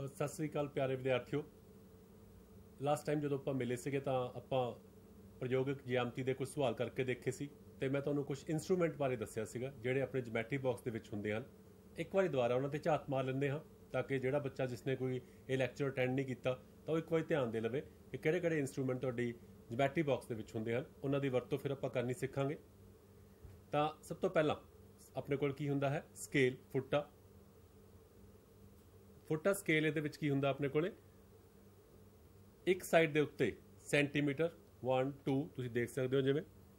ਸਤਿ ਸ੍ਰੀ ਅਕਾਲ ਪਿਆਰੇ ਵਿਦਿਆਰਥੀਓ। Last time ਜਦੋਂ ਆਪਾਂ ਮਿਲੇ ਸੀਗੇ ਤਾਂ ਆਪਾਂ ਪ੍ਰਯੋਗਿਕ ਜਿਆਮਤੀ ਦੇ ਕੁਝ ਸਵਾਲ ਕਰਕੇ ਦੇਖੇ ਸੀ ਤੇ ਮੈਂ ਤੁਹਾਨੂੰ ਕੁਝ ਇਨਸਟਰੂਮੈਂਟ ਬਾਰੇ ਦੱਸਿਆ ਸੀਗਾ ਜਿਹੜੇ ਆਪਣੇ ਜਿਓਮੈਟਰੀ ਬਾਕਸ ਦੇ ਵਿੱਚ ਹੁੰਦੇ ਹਨ। ਇੱਕ ਵਾਰੀ ਦੁਬਾਰਾ ਉਹਨਾਂ ਤੇ ਝਾਤ ਮਾਰ ਲੈਂਦੇ ਹਾਂ ਤਾਂ ਕਿ ਜਿਹੜਾ ਬੱਚਾ ਜਿਸਨੇ ਕੋਈ ਇਹ ਲੈਕਚਰ ਅਟੈਂਡ ਨਹੀਂ ਕੀਤਾ ਤਾਂ ਉਹ ਇੱਕ ਵਾਰੀ ਧਿਆਨ ਦੇ ਲਵੇ ਕਿ ਕਿਹੜੇ-ਕਿਹੜੇ ਇਨਸਟਰੂਮੈਂਟ ਤੁਹਾਡੀ ਜਿਓਮੈਟਰੀ ਬਾਕਸ ਦੇ ਵਿੱਚ ਹੁੰਦੇ ਹਨ। ਉਹਨਾਂ ਦੀ ਵਰਤੋਂ ਫਿਰ ਆਪਾਂ ਕਰਨੀ ਸਿੱਖਾਂਗੇ। ਤਾਂ ਸਭ ਤੋਂ ਪਹਿਲਾਂ ਆਪਣੇ ਕੋਲ ਕੀ ਹੁੰਦਾ ਹੈ? ਸਕੇਲ, ਫੁੱਟਾ। ਫੁੱਟਾ ਸਕੇਲ ਇਹਦੇ ਵਿੱਚ ਕੀ ਹੁੰਦਾ ਆਪਣੇ ਕੋਲੇ? ਇੱਕ ਸਾਈਡ ਦੇ ਉੱਤੇ ਸੈਂਟੀਮੀਟਰ 1 2 ਤੁਸੀਂ ਦੇਖ ਸਕਦੇ ਹੋ, ਜਿਵੇਂ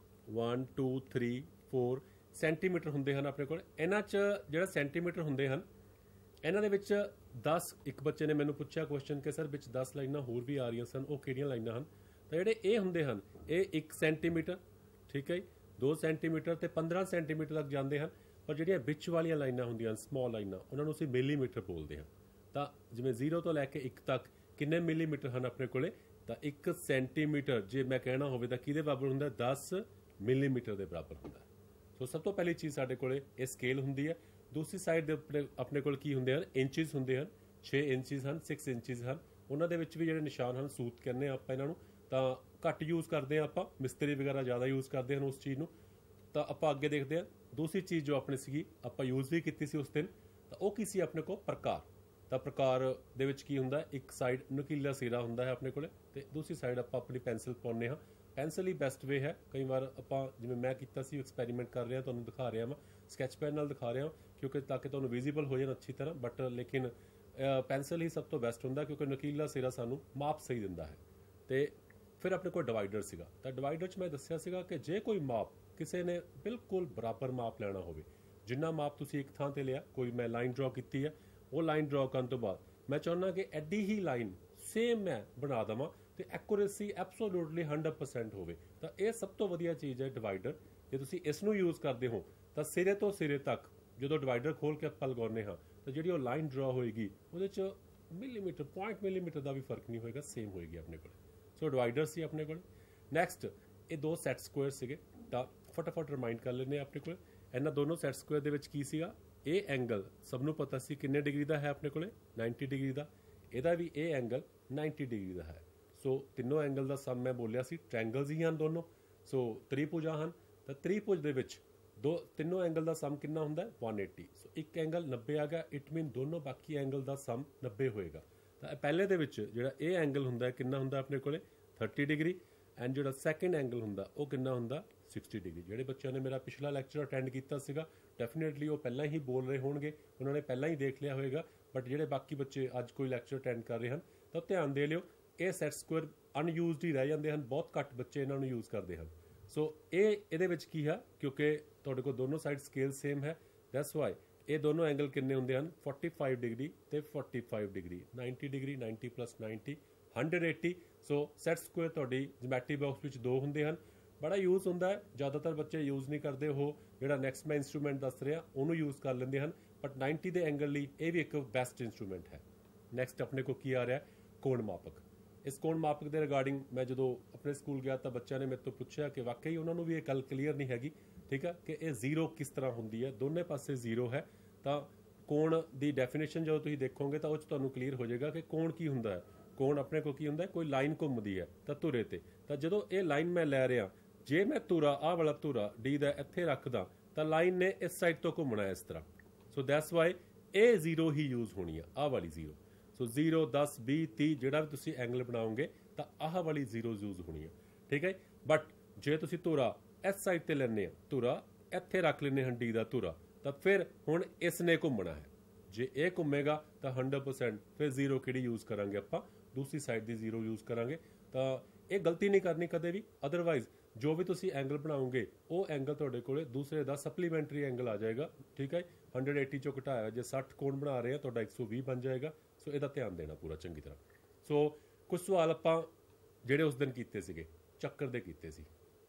1 2 3 4 ਸੈਂਟੀਮੀਟਰ ਹੁੰਦੇ ਹਨ ਆਪਣੇ ਕੋਲ। ਇਹਨਾਂ 'ਚ ਜਿਹੜਾ ਸੈਂਟੀਮੀਟਰ ਹੁੰਦੇ ਹਨ ਇਹਨਾਂ ਦੇ ਵਿੱਚ 10, ਇੱਕ ਬੱਚੇ ਨੇ ਮੈਨੂੰ ਪੁੱਛਿਆ ਕੁਐਸਚਨ ਕਿ ਸਰ ਵਿੱਚ 10 ਲਾਈਨਾਂ ਹੋਰ ਵੀ ਆ ਰਹੀਆਂ ਸਨ, ਉਹ ਕਿਹੜੀਆਂ ਲਾਈਨਾਂ ਹਨ? ਤਾਂ ਜਿਹੜੇ ਇਹ ਹੁੰਦੇ ਹਨ ਇਹ 1 ਸੈਂਟੀਮੀਟਰ, ਠੀਕ ਹੈ ਜੀ, 2 ਸੈਂਟੀਮੀਟਰ ਤੇ 15 ਸੈਂਟੀਮੀਟਰ ਤੱਕ ਜਾਂਦੇ ਹਨ। ਪਰ ਜਿਹੜੀਆਂ ਵਿੱਚ ਵਾਲੀਆਂ ਲਾਈਨਾਂ ਹੁੰਦੀਆਂ ਹਨ, ਸਮਾਲ ਲਾਈਨਾਂ, ਉਹਨਾਂ ਨੂੰ ਅਸੀਂ ਮਿਲੀਮੀਟਰ ਬੋਲਦੇ ਹਾਂ। ਤਾਂ ਜਿਵੇਂ 0 ਤੋਂ ਲੈ ਕੇ 1 ਤੱਕ ਕਿੰਨੇ ਮਿਲੀਮੀਟਰ ਹਨ ਆਪਣੇ ਕੋਲੇ? ਤਾਂ 1 ਸੈਂਟੀਮੀਟਰ ਜੇ ਮੈਂ ਕਹਿਣਾ ਹੋਵੇ ਤਾਂ ਕਿਹਦੇ ਬਰਾਬਰ ਹੁੰਦਾ? 10 ਮਿਲੀਮੀਟਰ ਦੇ ਬਰਾਬਰ ਹੁੰਦਾ। ਸੋ ਸਭ ਤੋਂ ਪਹਿਲੀ ਚੀਜ਼ ਸਾਡੇ ਕੋਲੇ ਇਹ ਸਕੇਲ ਹੁੰਦੀ ਹੈ। ਦੂਸਰੀ ਸਾਈਡ ਦੇ ਆਪਣੇ ਕੋਲ ਕੀ ਹੁੰਦੇ ਹਨ? ਇੰਚਜ਼ ਹੁੰਦੇ ਹਨ। 6 ਇੰਚਜ਼ ਹਨ, 6 ਇੰਚਜ਼ ਹਨ। ਉਹਨਾਂ ਦੇ ਵਿੱਚ ਵੀ ਜਿਹੜੇ ਨਿਸ਼ਾਨ ਹਨ ਸੂਤ ਕਹਿੰਦੇ ਆਪਾਂ ਇਹਨਾਂ ਨੂੰ, ਤਾਂ ਘੱਟ ਯੂਜ਼ ਕਰਦੇ ਹਾਂ ਆਪਾਂ, ਮਿਸਤਰੀ ਵਗੈਰਾ ਜ਼ਿਆਦਾ ਯੂਜ਼ ਕਰਦੇ ਹਨ ਉਸ ਚੀਜ਼ ਨੂੰ। ਤਾਂ ਆਪਾਂ ਅੱਗੇ ਦੇਖਦੇ ਹਾਂ ਦੂਸਰੀ ਚੀਜ਼ ਜੋ ਆਪਣੀ ਸੀਗੀ, ਆਪਾਂ ਯੂਜ਼ ਵੀ ਕੀਤੀ ਸੀ ਉਸ ਦਿਨ, ਤਾਂ ਉਹ ਕੀ ਸੀ ਆਪਣੇ ਕੋਲ? ਪ੍ਰਕਾਰ। ਤਾਂ ਪ੍ਰਕਾਰ ਦੇ ਵਿੱਚ ਕੀ ਹੁੰਦਾ? ਇੱਕ ਸਾਈਡ ਨੁਕੀਲਾ ਸਿਰਾ ਹੁੰਦਾ ਹੈ ਆਪਣੇ ਕੋਲੇ ਤੇ ਦੂਸਰੀ ਸਾਈਡ ਆਪਾਂ ਆਪਣੀ ਪੈਨਸਿਲ ਪਾਉਂਦੇ ਹਾਂ। ਪੈਨਸਿਲ ਹੀ ਬੈਸਟ ਵੇ ਹੈ। ਕਈ ਵਾਰ ਆਪਾਂ ਜਿਵੇਂ ਮੈਂ ਕੀਤਾ ਸੀ ਐਕਸਪੈਰੀਮੈਂਟ ਕਰ ਰਿਹਾ, ਤੁਹਾਨੂੰ ਦਿਖਾ ਰਿਹਾ ਮੈਂ, ਸਕੈਚ ਪੈਨ ਨਾਲ ਦਿਖਾ ਰਿਹਾ ਕਿਉਂਕਿ ਤਾਂ ਕਿ ਤੁਹਾਨੂੰ ਵਿਜ਼ੀਬਲ ਹੋ ਜਾਣ ਅੱਛੀ ਤਰ੍ਹਾਂ। ਬਟ ਲੇਕਿਨ ਪੈਨਸਿਲ ਹੀ ਸਭ ਤੋਂ ਬੈਸਟ ਹੁੰਦਾ ਕਿਉਂਕਿ ਨੁਕੀਲਾ ਸਿਰਾ ਸਾਨੂੰ ਮਾਪ ਸਹੀ ਦਿੰਦਾ ਹੈ। ਤੇ ਫਿਰ ਆਪਣੇ ਕੋਲ ਡਿਵਾਈਡਰ ਸੀਗਾ। ਤਾਂ ਡਿਵਾਈਡਰ 'ਚ ਮੈਂ ਦੱਸਿਆ ਸੀਗਾ ਕਿ ਜੇ ਕੋਈ ਮਾਪ ਕਿਸੇ ਨੇ ਬਿਲਕੁਲ ਬਰਾਬਰ ਮਾਪ ਲੈਣਾ ਹੋਵੇ, ਜਿੰਨਾ ਮਾਪ ਤੁਸੀਂ ਇੱਕ ਥਾਂ ਤੇ ਲਿਆ, ਕੋਈ ਮੈਂ ਲਾਈਨ ਡਰਾ ਕੀਤੀ ਹੈ, ਉਹ ਲਾਈਨ ਡਰਾ ਕਰਨ ਤੋਂ ਬਾਅਦ ਮੈਂ ਚਾਹੁੰਦਾ ਕਿ ਐਡੀ ਹੀ ਲਾਈਨ ਸੇਮ ਮੈਂ ਬਣਾ ਦੇਵਾਂ ਤੇ ਐਕੂਰੇਸੀ ਐਬਸੋਲੂਟਲੀ 100% ਹੋਵੇ, ਤਾਂ ਇਹ ਸਭ ਤੋਂ ਵਧੀਆ ਚੀਜ਼ ਹੈ ਡਿਵਾਈਡਰ। ਜੇ ਤੁਸੀਂ ਇਸ ਨੂੰ ਯੂਜ਼ ਕਰਦੇ ਹੋ ਤਾਂ ਸਿਰੇ ਤੋਂ ਸਿਰੇ ਤੱਕ ਜਦੋਂ ਡਿਵਾਈਡਰ ਖੋਲ ਕੇ ਆਪਾਂ ਲਗਾਉਂਦੇ ਹਾਂ ਤਾਂ ਜਿਹੜੀ ਉਹ ਲਾਈਨ ਡਰਾ ਹੋਏਗੀ ਉਹਦੇ 'ਚ ਮਿਲੀਮੀਟਰ, ਪੁਆਇੰਟ ਮਿਲੀਮੀਟਰ ਦਾ ਵੀ ਫਰਕ ਨਹੀਂ ਹੋਏਗਾ, ਸੇਮ ਹੋਏਗੀ ਆਪਣੇ ਕੋਲ। ਸੋ ਡਿਵਾਈਡਰ ਸੀ ਆਪਣੇ ਕੋਲ। ਨੈਕਸਟ ਇਹ 2 ਸੈਟ ਸਕੁਅਰ ਸੀਗੇ, ਤਾਂ ਫਟਾਫਟ ਰਿਮਾਈਂਡ ਕਰ ਲੈਂਦੇ ਆਪਣੇ ਕੋਲ। ਇਹਨਾਂ ਦੋਨੋਂ ਸੈਟ ਸਕੁਅਰ ਦੇ ਵਿੱਚ ਕੀ ਸੀਗਾ? ਇਹ ਐਂਗਲ ਸਭ ਨੂੰ ਪਤਾ ਸੀ ਕਿੰਨੇ ਡਿਗਰੀ ਦਾ ਹੈ ਆਪਣੇ ਕੋਲੇ? 90 ਡਿਗਰੀ ਦਾ। ਇਹਦਾ ਵੀ ਇਹ ਐਂਗਲ 90 ਡਿਗਰੀ ਦਾ ਹੈ। ਸੋ ਤਿੰਨੋਂ ਐਂਗਲ ਦਾ ਸਮ ਮੈਂ ਬੋਲਿਆ ਸੀ, ਟ੍ਰਾਇੰਗਲਸ ਹੀ ਹਨ ਦੋਨੋਂ। ਸੋ ਤ੍ਰਿਭੁਜਾਂ ਹਨ, ਤਾਂ ਤ੍ਰਿਭੁਜ ਦੇ ਵਿੱਚ ਤਿੰਨੋਂ ਐਂਗਲ ਦਾ ਸਮ ਕਿੰਨਾ ਹੁੰਦਾ? 180। ਸੋ ਇੱਕ ਐਂਗਲ 90 ਆ ਗਿਆ, ਇਟ ਮੀਨ ਦੋਨੋਂ ਬਾਕੀ ਐਂਗਲ ਦਾ ਸਮ 90 ਹੋਏਗਾ। ਤਾਂ ਪਹਿਲੇ ਦੇ ਵਿੱਚ ਜਿਹੜਾ ਇਹ ਐਂਗਲ ਹੁੰਦਾ ਕਿੰਨਾ ਹੁੰਦਾ ਆਪਣੇ ਕੋਲੇ? 30 ਡਿਗਰੀ। ਐਂਡ ਜਿਹੜਾ ਸੈਕਿੰਡ ਐਂਗਲ ਹੁੰਦਾ ਉਹ ਕਿੰਨਾ ਹੁੰਦਾ? 60 ਡਿਗਰੀ। ਜਿਹੜੇ ਬੱਚਿਆਂ ਨੇ ਮੇਰਾ ਪਿਛਲਾ ਲੈਕਚਰ ਅਟੈਂਡ ਕੀਤਾ ਸੀਗਾ ਡੈਫੀਨੇਟਲੀ ਉਹ ਪਹਿਲਾਂ ਹੀ ਬੋਲ ਰਹੇ ਹੋਣਗੇ, ਉਹਨਾਂ ਨੇ ਪਹਿਲਾਂ ਹੀ ਦੇਖ ਲਿਆ ਹੋਏਗਾ। ਬਟ ਜਿਹੜੇ ਬਾਕੀ ਬੱਚੇ ਅੱਜ ਕੋਈ ਲੈਕਚਰ ਅਟੈਂਡ ਕਰ ਰਹੇ ਹਨ ਤਾਂ ਧਿਆਨ ਦੇ ਲਿਓ, ਇਹ ਸੈਟ ਸਕੁਅਰ ਅਨਯੂਜ਼ਡ ਹੀ ਰਹਿ ਜਾਂਦੇ ਹਨ, ਬਹੁਤ ਘੱਟ ਬੱਚੇ ਇਹਨਾਂ ਨੂੰ ਯੂਜ਼ ਕਰਦੇ ਹਨ। ਸੋ ਇਹਦੇ ਵਿੱਚ ਕੀ ਹੈ, ਕਿਉਂਕਿ ਤੁਹਾਡੇ ਕੋਲ ਦੋਨੋਂ ਸਾਈਡ ਸਕੇਲ ਸੇਮ ਹੈ, ਦੈਟਸ ਵਾਈ ਇਹ ਦੋਨੋਂ ਐਂਗਲ ਕਿੰਨੇ ਹੁੰਦੇ ਹਨ? 45 ਡਿਗਰੀ ਤੇ 45 degree. 90 degree, 90 + 90 180। So set square ਤੁਹਾਡੀ ਜਿਓਮੈਟਰੀ ਬਾਕਸ ਵਿੱਚ 2 ਹੁੰਦੇ ਹਨ। ਬੜਾ ਯੂਜ਼ ਹੁੰਦਾ ਹੈ, ਜ਼ਿਆਦਾਤਰ ਬੱਚੇ ਯੂਜ਼ ਨਹੀਂ ਕਰਦੇ। ਉਹ ਜਿਹੜਾ ਨੈਕਸਟ ਮੈਂ ਇੰਸਟਰੂਮੈਂਟ ਦੱਸ ਰਿਹਾ ਉਹਨੂੰ ਯੂਜ਼ ਕਰ ਲੈਂਦੇ ਹਨ, ਬਟ 90 ਦੇ ਐਂਗਲ ਲਈ ਇਹ ਵੀ ਇੱਕ ਬੈਸਟ ਇੰਸਟਰੂਮੈਂਟ ਹੈ। ਨੈਕਸਟ ਆਪਣੇ ਕੋਲ ਕੀ ਆ ਰਿਹਾ? ਕੋਣ ਮਾਪਕ। ਇਸ ਕੋਣ ਮਾਪਕ ਦੇ ਰਿਗਾਰਡਿੰਗ ਮੈਂ ਜਦੋਂ ਆਪਣੇ ਸਕੂਲ ਗਿਆ ਤਾਂ ਬੱਚਿਆਂ ਨੇ ਮੇਰੇ ਤੋਂ ਪੁੱਛਿਆ ਕਿ ਵਾਕਈ ਉਹਨਾਂ ਨੂੰ ਵੀ ਇਹ ਗੱਲ ਕਲੀਅਰ ਨਹੀਂ ਹੈਗੀ, ਠੀਕ ਹੈ, ਕਿ ਇਹ 0 ਕਿਸ ਤਰ੍ਹਾਂ ਹੁੰਦੀ ਹੈ? ਦੋਨੇ ਪਾਸੇ 0 ਹੈ। ਤਾਂ ਕੋਣ ਦੀ ਡੈਫੀਨੇਸ਼ਨ ਜਦੋਂ ਤੁਸੀਂ ਦੇਖੋਗੇ ਤਾਂ ਉਹ 'ਚ ਤੁਹਾਨੂੰ ਕਲੀਅਰ ਹੋ ਜਾਏਗਾ ਕਿ ਕੋਣ ਕੀ ਹੁੰਦਾ ਹੈ। ਕੋਣ ਆਪਣੇ ਕੋਲ ਕੀ ਹੁੰਦਾ? ਕੋਈ ਲਾਈਨ ਘੁੰਮਦੀ ਹੈ ਤਾਂ ਧੁਰੇ ਤੇ। ਤਾਂ ਜਦੋਂ ਇਹ ਲਾਈਨ ਮੈਂ ਲੈ ਰਿਹਾ, ਜੇ ਮੈਂ ਧੁਰਾ ਆਹ ਵਾਲਾ ਧੁਰਾ ਡੀ ਦਾ ਇੱਥੇ ਰੱਖਦਾ ਤਾਂ ਲਾਈਨ ਨੇ ਇਸ ਸਾਈਡ ਤੋਂ ਘੁੰਮਣਾ ਇਸ ਤਰ੍ਹਾਂ। ਸੋ ਦੈਟਸ ਵਾਈ ਇਹ 0 ਹੀ ਯੂਜ਼ ਹੋਣੀ ਆ, ਆਹ ਵਾਲੀ 0। ਸੋ 0 10 20 30 ਜਿਹੜਾ ਵੀ ਤੁਸੀਂ ਐਂਗਲ ਬਣਾਓਗੇ ਤਾਂ ਆਹ ਵਾਲੀ 0 ਯੂਜ਼ ਹੋਣੀ ਆ, ਠੀਕ ਹੈ। ਬਟ ਜੇ ਤੁਸੀਂ ਧੁਰਾ ਇਸ ਸਾਈਡ ਤੇ ਲੈਣੇ ਆ, ਧੁਰਾ ਇੱਥੇ ਰੱਖ ਲੈਣੇ ਹਾਂ ਡੀ ਦਾ ਧੁਰਾ, ਤਾਂ ਫਿਰ ਹੁਣ ਇਸ ਨੇ ਘੁੰਮਣਾ ਹੈ। ਜੇ ਇਹ ਘੁੰਮੇਗਾ ਤਾਂ 100%, ਫਿਰ 0 ਕਿਹੜੀ ਯੂਜ਼ ਕਰਾਂਗੇ ਆਪਾਂ? ਦੂਸਰੀ ਸਾਈਡ ਦੀ 0 ਯੂਜ਼ ਕਰਾਂਗੇ। ਤਾਂ ਇਹ ਗਲਤੀ ਨਹੀਂ ਕਰਨੀ ਕਦੇ ਵੀ, ਅਦਰਵਾਈਜ਼ ਜੋ ਵੀ ਤੁਸੀਂ ਐਂਗਲ ਬਣਾਓਗੇ ਉਹ ਐਂਗਲ ਤੁਹਾਡੇ ਕੋਲੇ ਦੂਸਰੇ ਦਾ ਸਪਲੀਮੈਂਟਰੀ ਐਂਗਲ ਆ ਜਾਏਗਾ, ਠੀਕ ਹੈ। 180 ਚੋਂ ਘਟਾਇਆ ਜੇ 60 ਕੋਣ ਬਣਾ ਰਹੇ ਆ, ਤੁਹਾਡਾ 120 ਬਣ ਜਾਏਗਾ। ਸੋ ਇਹਦਾ ਧਿਆਨ ਦੇਣਾ ਪੂਰਾ ਚੰਗੀ ਤਰ੍ਹਾਂ। ਸੋ ਕੁਝ ਸਵਾਲ ਆਪਾਂ ਜਿਹੜੇ ਉਸ ਦਿਨ ਕੀਤੇ ਸੀਗੇ ਚੱਕਰ ਦੇ ਕੀਤੇ ਸੀ।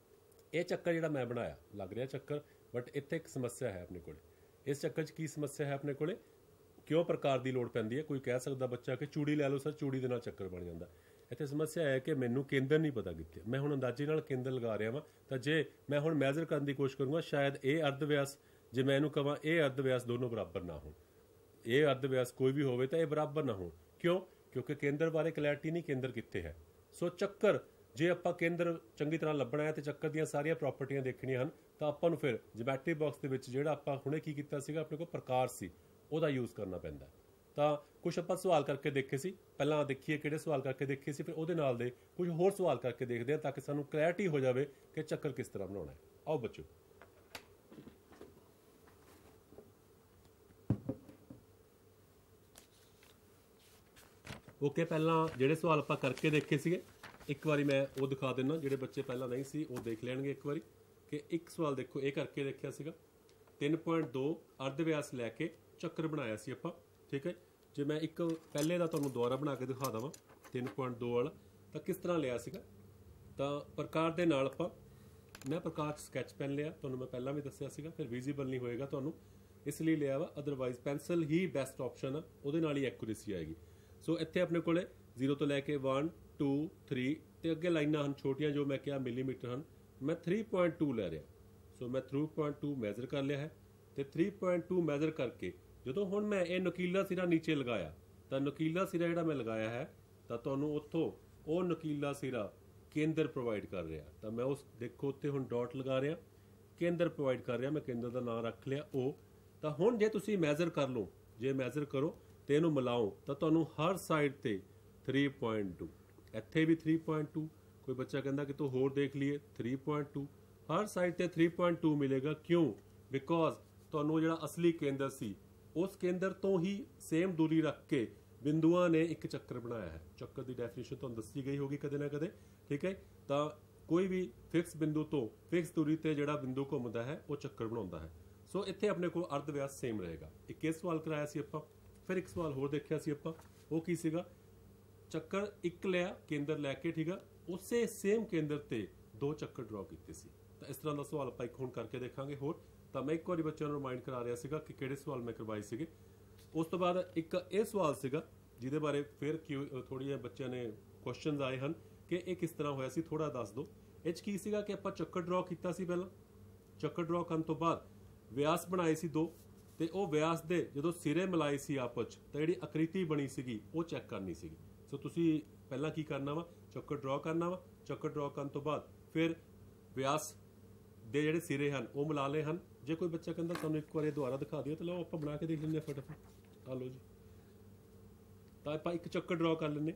ਇਹ ਚੱਕਰ ਜਿਹੜਾ ਮੈਂ ਬਣਾਇਆ ਲੱਗ ਰਿਹਾ ਚੱਕਰ, ਬਟ ਇੱਥੇ ਇੱਕ ਸਮੱਸਿਆ ਹੈ ਆਪਣੇ ਕੋਲੇ। ਇਸ ਚੱਕਰ 'ਚ ਕੀ ਸਮੱਸਿਆ ਹੈ ਆਪਣੇ ਕੋਲੇ? ਕਿਉਂ ਪ੍ਰਕਾਰ ਦੀ ਲੋੜ ਪੈਂਦੀ ਹੈ? ਕੋਈ ਕਹਿ ਸਕਦਾ ਬੱਚਾ ਕਿ ਚੂੜੀ ਲੈ ਲਓ ਸਰ, ਚੂੜੀ ਦੇ ਨਾਲ ਚੱਕਰ ਬਣ ਜਾਂਦਾ। ਇੱਥੇ ਸਮੱਸਿਆ ਹੈ ਕਿ ਮੈਨੂੰ ਕੇਂਦਰ ਨਹੀਂ ਪਤਾ ਕਿੱਥੇ। ਮੈਂ ਹੁਣ ਅੰਦਾਜ਼ੇ ਨਾਲ ਕੇਂਦਰ ਲਗਾ ਰਿਹਾ ਵਾਂ, ਤਾਂ ਜੇ ਮੈਂ ਹੁਣ ਮੈਜ਼ਰ ਕਰਨ ਦੀ ਕੋਸ਼ਿਸ਼ ਕਰੂੰਗਾ ਸ਼ਾਇਦ ਇਹ ਅਰਧ ਵਿਆਸ, ਜੇ ਮੈਂ ਇਹਨੂੰ ਕਹਾਂ ਇਹ ਅਰਧ ਵਿਆਸ ਦੋਨੋਂ ਬਰਾਬਰ ਨਾ ਹੋਣ, ਇਹ ਅਰਧ ਵਿਆਸ ਕੋਈ ਵੀ ਹੋਵੇ ਤਾਂ ਇਹ ਬਰਾਬਰ ਨਾ ਹੋਣ, क्यों? क्योंकि केंद्र बारे क्लैरिटी नहीं केंद्र कित्थे है। सो चक्कर जे ਆਪਾਂ ਕੇਂਦਰ ਚੰਗੀ ਤਰ੍ਹਾਂ ਲੱਭਣਾ ਹੈ ਤੇ ਚੱਕਰ ਦੀਆਂ ਸਾਰੀਆਂ ਪ੍ਰਾਪਰਟੀਆਂ ਦੇਖਣੀਆਂ ਹਨ ਤਾਂ ਆਪਾਂ ਨੂੰ ਫਿਰ ਜਿਓਮੈਟਰੀ ਬਾਕਸ ਦੇ ਵਿੱਚ ਜਿਹੜਾ ਆਪਾਂ ਹੁਣੇ ਕੀ ਕੀਤਾ ਸੀਗਾ ਆਪਣੇ ਕੋਲ ਪ੍ਰਕਾਰ ਸੀ ਉਹਦਾ ਯੂਜ਼ ਕਰਨਾ ਪੈਂਦਾ। ਤਾਂ ਕੁਝ ਆਪਾਂ ਸਵਾਲ ਕਰਕੇ ਦੇਖੇ ਸੀ, ਪਹਿਲਾਂ ਦੇਖੀਏ ਕਿਹੜੇ ਸਵਾਲ ਕਰਕੇ ਦੇਖੇ ਸੀ, ਫਿਰ ਉਹਦੇ ਨਾਲ ਦੇ ਕੁਝ ਹੋਰ ਸਵਾਲ ਕਰਕੇ ਦੇਖਦੇ ਹਾਂ ਤਾਂ ਕਿ ਸਾਨੂੰ ਕਲੈਰਿਟੀ ਹੋ ਜਾਵੇ ਕਿ ਚੱਕਰ ਕਿਸ ਤਰ੍ਹਾਂ ਬਣਾਉਣਾ ਹੈ। ਆਓ ਬੱਚੋ ਓਕੇ, ਪਹਿਲਾਂ ਜਿਹੜੇ ਸਵਾਲ ਆਪਾਂ ਕਰਕੇ ਦੇਖੇ ਸੀਗੇ ਇੱਕ ਵਾਰੀ ਮੈਂ ਉਹ ਦਿਖਾ ਦਿੰਦਾ, ਜਿਹੜੇ ਬੱਚੇ ਪਹਿਲਾਂ ਨਹੀਂ ਸੀ ਉਹ ਦੇਖ ਲੈਣਗੇ ਇੱਕ ਵਾਰੀ। ਕਿ ਇੱਕ ਸਵਾਲ ਦੇਖੋ, ਇਹ ਕਰਕੇ ਦੇਖਿਆ ਸੀਗਾ 3.2 ਅਰਧ ਵਿਆਸ ਲੈ ਕੇ ਚੱਕਰ ਬਣਾਇਆ ਸੀ ਆਪਾਂ, ਠੀਕ ਹੈ। ਜੇ ਮੈਂ ਇੱਕ ਪਹਿਲੇ ਦਾ ਤੁਹਾਨੂੰ ਦੁਬਾਰਾ ਬਣਾ ਕੇ ਦਿਖਾ ਦਵਾਂ 3.2 ਵਾਲਾ, ਤਾਂ ਕਿਸ ਤਰ੍ਹਾਂ ਲਿਆ ਸੀਗਾ। ਤਾਂ ਪ੍ਰਕਾਰ ਦੇ ਨਾਲ ਆਪਾਂ, ਮੈਂ ਪ੍ਰਕਾਰ ਸਕੈਚ ਪੈਨ ਲਿਆ, ਤੁਹਾਨੂੰ ਮੈਂ ਪਹਿਲਾਂ ਵੀ ਦੱਸਿਆ ਸੀਗਾ, ਫਿਰ ਵਿਜ਼ੀਬਲ ਨਹੀਂ ਹੋਏਗਾ ਤੁਹਾਨੂੰ ਇਸ ਲਈ ਲਿਆ ਵਾ, ਅਦਰਵਾਈਜ਼ ਪੈਨਸਲ ਹੀ ਬੈਸਟ ਆਪਸ਼ਨ ਆ, ਉਹਦੇ ਨਾਲ ਹੀ ਐਕੂਰੇਸੀ ਆਏਗੀ। ਸੋ ਇੱਥੇ ਆਪਣੇ ਕੋਲੇ 0 ਤੋਂ ਲੈ ਕੇ 1 2 3 ਤੇ ਅੱਗੇ ਲਾਈਨਾਂ ਹਨ ਛੋਟੀਆਂ ਜੋ ਮੈਂ ਕਿਹਾ ਮਿਲੀਮੀਟਰ ਹਨ, ਮੈਂ 3.2 ਲੈ ਰਿਹਾ। ਸੋ ਮੈਂ 3.2 ਮੈਜ਼ਰ ਕਰ ਲਿਆ ਹੈ ਤੇ 3.2 ਮੈਜ਼ਰ ਕਰਕੇ ਜਦੋਂ ਹੁਣ ਮੈਂ ਇਹ ਨੁਕੀਲਾ ਸਿਰਾ ਨੀਚੇ ਲਗਾਇਆ ਤਾਂ ਨੁਕੀਲਾ ਸਿਰਾ ਜਿਹੜਾ ਮੈਂ ਲਗਾਇਆ ਹੈ ਤਾਂ ਤੁਹਾਨੂੰ ਉੱਥੋਂ ਉਹ ਨੁਕੀਲਾ ਸਿਰਾ ਕੇਂਦਰ ਪ੍ਰੋਵਾਈਡ ਕਰ ਰਿਹਾ। ਤਾਂ ਮੈਂ ਉਸ ਦੇਖੋ ਉੱਤੇ ਹੁਣ ਡਾਟ ਲਗਾ ਰਿਹਾ, ਕੇਂਦਰ ਪ੍ਰੋਵਾਈਡ ਕਰ ਰਿਹਾ, ਮੈਂ ਕੇਂਦਰ ਦਾ ਨਾਮ ਰੱਖ ਲਿਆ O। ਤਾਂ ਹੁਣ ਜੇ ਤੁਸੀਂ ਮੈਜ਼ਰ ਕਰ ਲਓ, ਜੇ ਮੈਜ਼ਰ ਕਰੋ ਤੇ ਇਹਨੂੰ ਮਿਲਾਓ ਤਾਂ ਤੁਹਾਨੂੰ ਹਰ ਸਾਈਡ ਤੇ 3.2, ਇੱਥੇ ਵੀ 3.2, ਕੋਈ ਬੱਚਾ ਕਹਿੰਦਾ ਕਿ ਤੂੰ ਹੋਰ ਦੇਖ ਲਈਏ 3.2, ਹਰ ਸਾਈਡ ਤੇ 3.2 ਮਿਲੇਗਾ। ਕਿਉਂ? ਬਿਕੋਜ਼ ਤੁਹਾਨੂੰ ਜਿਹੜਾ ਅਸਲੀ ਕੇਂਦਰ ਸੀ ਉਸ ਕੇਂਦਰ ਤੋਂ ਹੀ ਸੇਮ ਦੂਰੀ ਰੱਖ ਕੇ ਬਿੰਦੂਆਂ ਨੇ ਇੱਕ ਚੱਕਰ ਬਣਾਇਆ ਹੈ। ਚੱਕਰ ਦੀ ਡੈਫੀਨੇਸ਼ਨ ਤੁਹਾਨੂੰ ਦੱਸੀ ਗਈ ਹੋਗੀ ਕਦੇ ਨਾ ਕਦੇ, ਠੀਕ ਹੈ। ਤਾਂ ਕੋਈ ਵੀ ਫਿਕਸ ਬਿੰਦੂ ਤੋਂ ਫਿਕਸ ਦੂਰੀ ਤੇ ਜਿਹੜਾ ਬਿੰਦੂ ਘੁੰਮਦਾ ਹੈ ਉਹ ਚੱਕਰ ਬਣਾਉਂਦਾ ਹੈ। ਸੋ ਇੱਥੇ ਆਪਣੇ ਕੋਲ ਅਰਧ ਵਿਆਸ ਸੇਮ ਰਹੇਗਾ। ਇੱਕ ਇਹ ਸਵਾਲ ਕਰਾਇਆ ਸੀ ਆਪਾਂ, ਫਿਰ ਇੱਕ ਸਵਾਲ ਹੋਰ ਦੇਖਿਆ ਸੀ ਆਪਾਂ, ਉਹ ਕੀ ਸੀਗਾ, ਚੱਕਰ ਇੱਕ ਲਿਆ ਕੇਂਦਰ ਲੈ ਕੇ, ਠੀਕ ਆ, ਉਸੇ ਸੇਮ ਕੇਂਦਰ ਤੇ 2 ਚੱਕਰ ਡਰਾ ਕੀਤੇ ਸੀ। ਤਾਂ ਇਸ ਤਰ੍ਹਾਂ ਦਾ ਸਵਾਲ ਆਪਾਂ ਇੱਕ ਹੁਣ ਕਰਕੇ ਦੇਖਾਂਗੇ ਹੋਰ। ਤਾਂ ਮੈਂ ਇੱਕ ਵਾਰੀ ਬੱਚਿਆਂ ਨੂੰ ਰਿਮਾਈਂਡ ਕਰਾ ਰਿਹਾ ਸੀਗਾ ਕਿ ਕਿਹੜੇ ਸਵਾਲ ਮੈਂ ਕਰਵਾਏ ਸੀਗੇ। ਉਸ ਤੋਂ ਬਾਅਦ ਇੱਕ ਇਹ ਸਵਾਲ ਸੀਗਾ ਜਿਹਦੇ ਬਾਰੇ ਫਿਰ ਥੋੜ੍ਹੀ ਜਿਹੇ ਬੱਚਿਆਂ ਨੇ ਕੁਐਸਚਨਸ ਆਏ ਹਨ ਕਿ ਇਹ ਕਿਸ ਤਰ੍ਹਾਂ ਹੋਇਆ ਸੀ, ਥੋੜਾ ਦੱਸ ਦਿਓ। ਇਹ 'ਚ ਕੀ ਸੀਗਾ ਕਿ ਆਪਾਂ ਚੱਕਰ ਡਰਾ ਕੀਤਾ ਸੀ, ਪਹਿਲਾਂ ਚੱਕਰ ਡਰਾ ਕਰਨ ਤੋਂ ਬਾਅਦ ਵਿਆਸ ਬਣਾਏ ਸੀ 2 ਤੇ ਉਹ ਵਿਆਸ ਦੇ ਜਦੋਂ ਸਿਰੇ ਮਿਲਾਏ ਸੀ ਆਪਸ 'ਚ ਤਾਂ ਜਿਹੜੀ ਆਕ੍ਰਿਤੀ ਬਣੀ ਸੀਗੀ ਉਹ ਚੈੱਕ ਕਰਨੀ ਸੀਗੀ। ਸੋ ਤੁਸੀਂ ਪਹਿਲਾਂ ਕੀ ਕਰਨਾ ਵਾ, ਚੱਕਰ ਡਰਾ ਕਰਨਾ ਵਾ, ਚੱਕਰ ਡਰਾ ਕਰਨ ਤੋਂ ਬਾਅਦ ਫਿਰ ਵਿਆਸ ਦੇ ਜਿਹੜੇ ਸਿਰੇ ਹਨ ਉਹ ਮਿਲਾ ਲਏ ਹਨ। ਜੇ ਕੋਈ ਬੱਚਾ ਕਹਿੰਦਾ ਤੁਹਾਨੂੰ ਇੱਕ ਵਾਰੀ ਦੁਬਾਰਾ ਦਿਖਾ ਦਿਓ ਤਾਂ ਲਓ ਆਪਾਂ ਬਣਾ ਕੇ ਦੇਖ ਲੈਂਦੇ ਹਾਂ ਫਟਾਫਟ। ਆ ਲਓ ਜੀ, ਤਾਂ ਆਪਾਂ ਇੱਕ ਚੱਕਰ ਡਰਾ ਕਰ ਲੈਂਦੇ,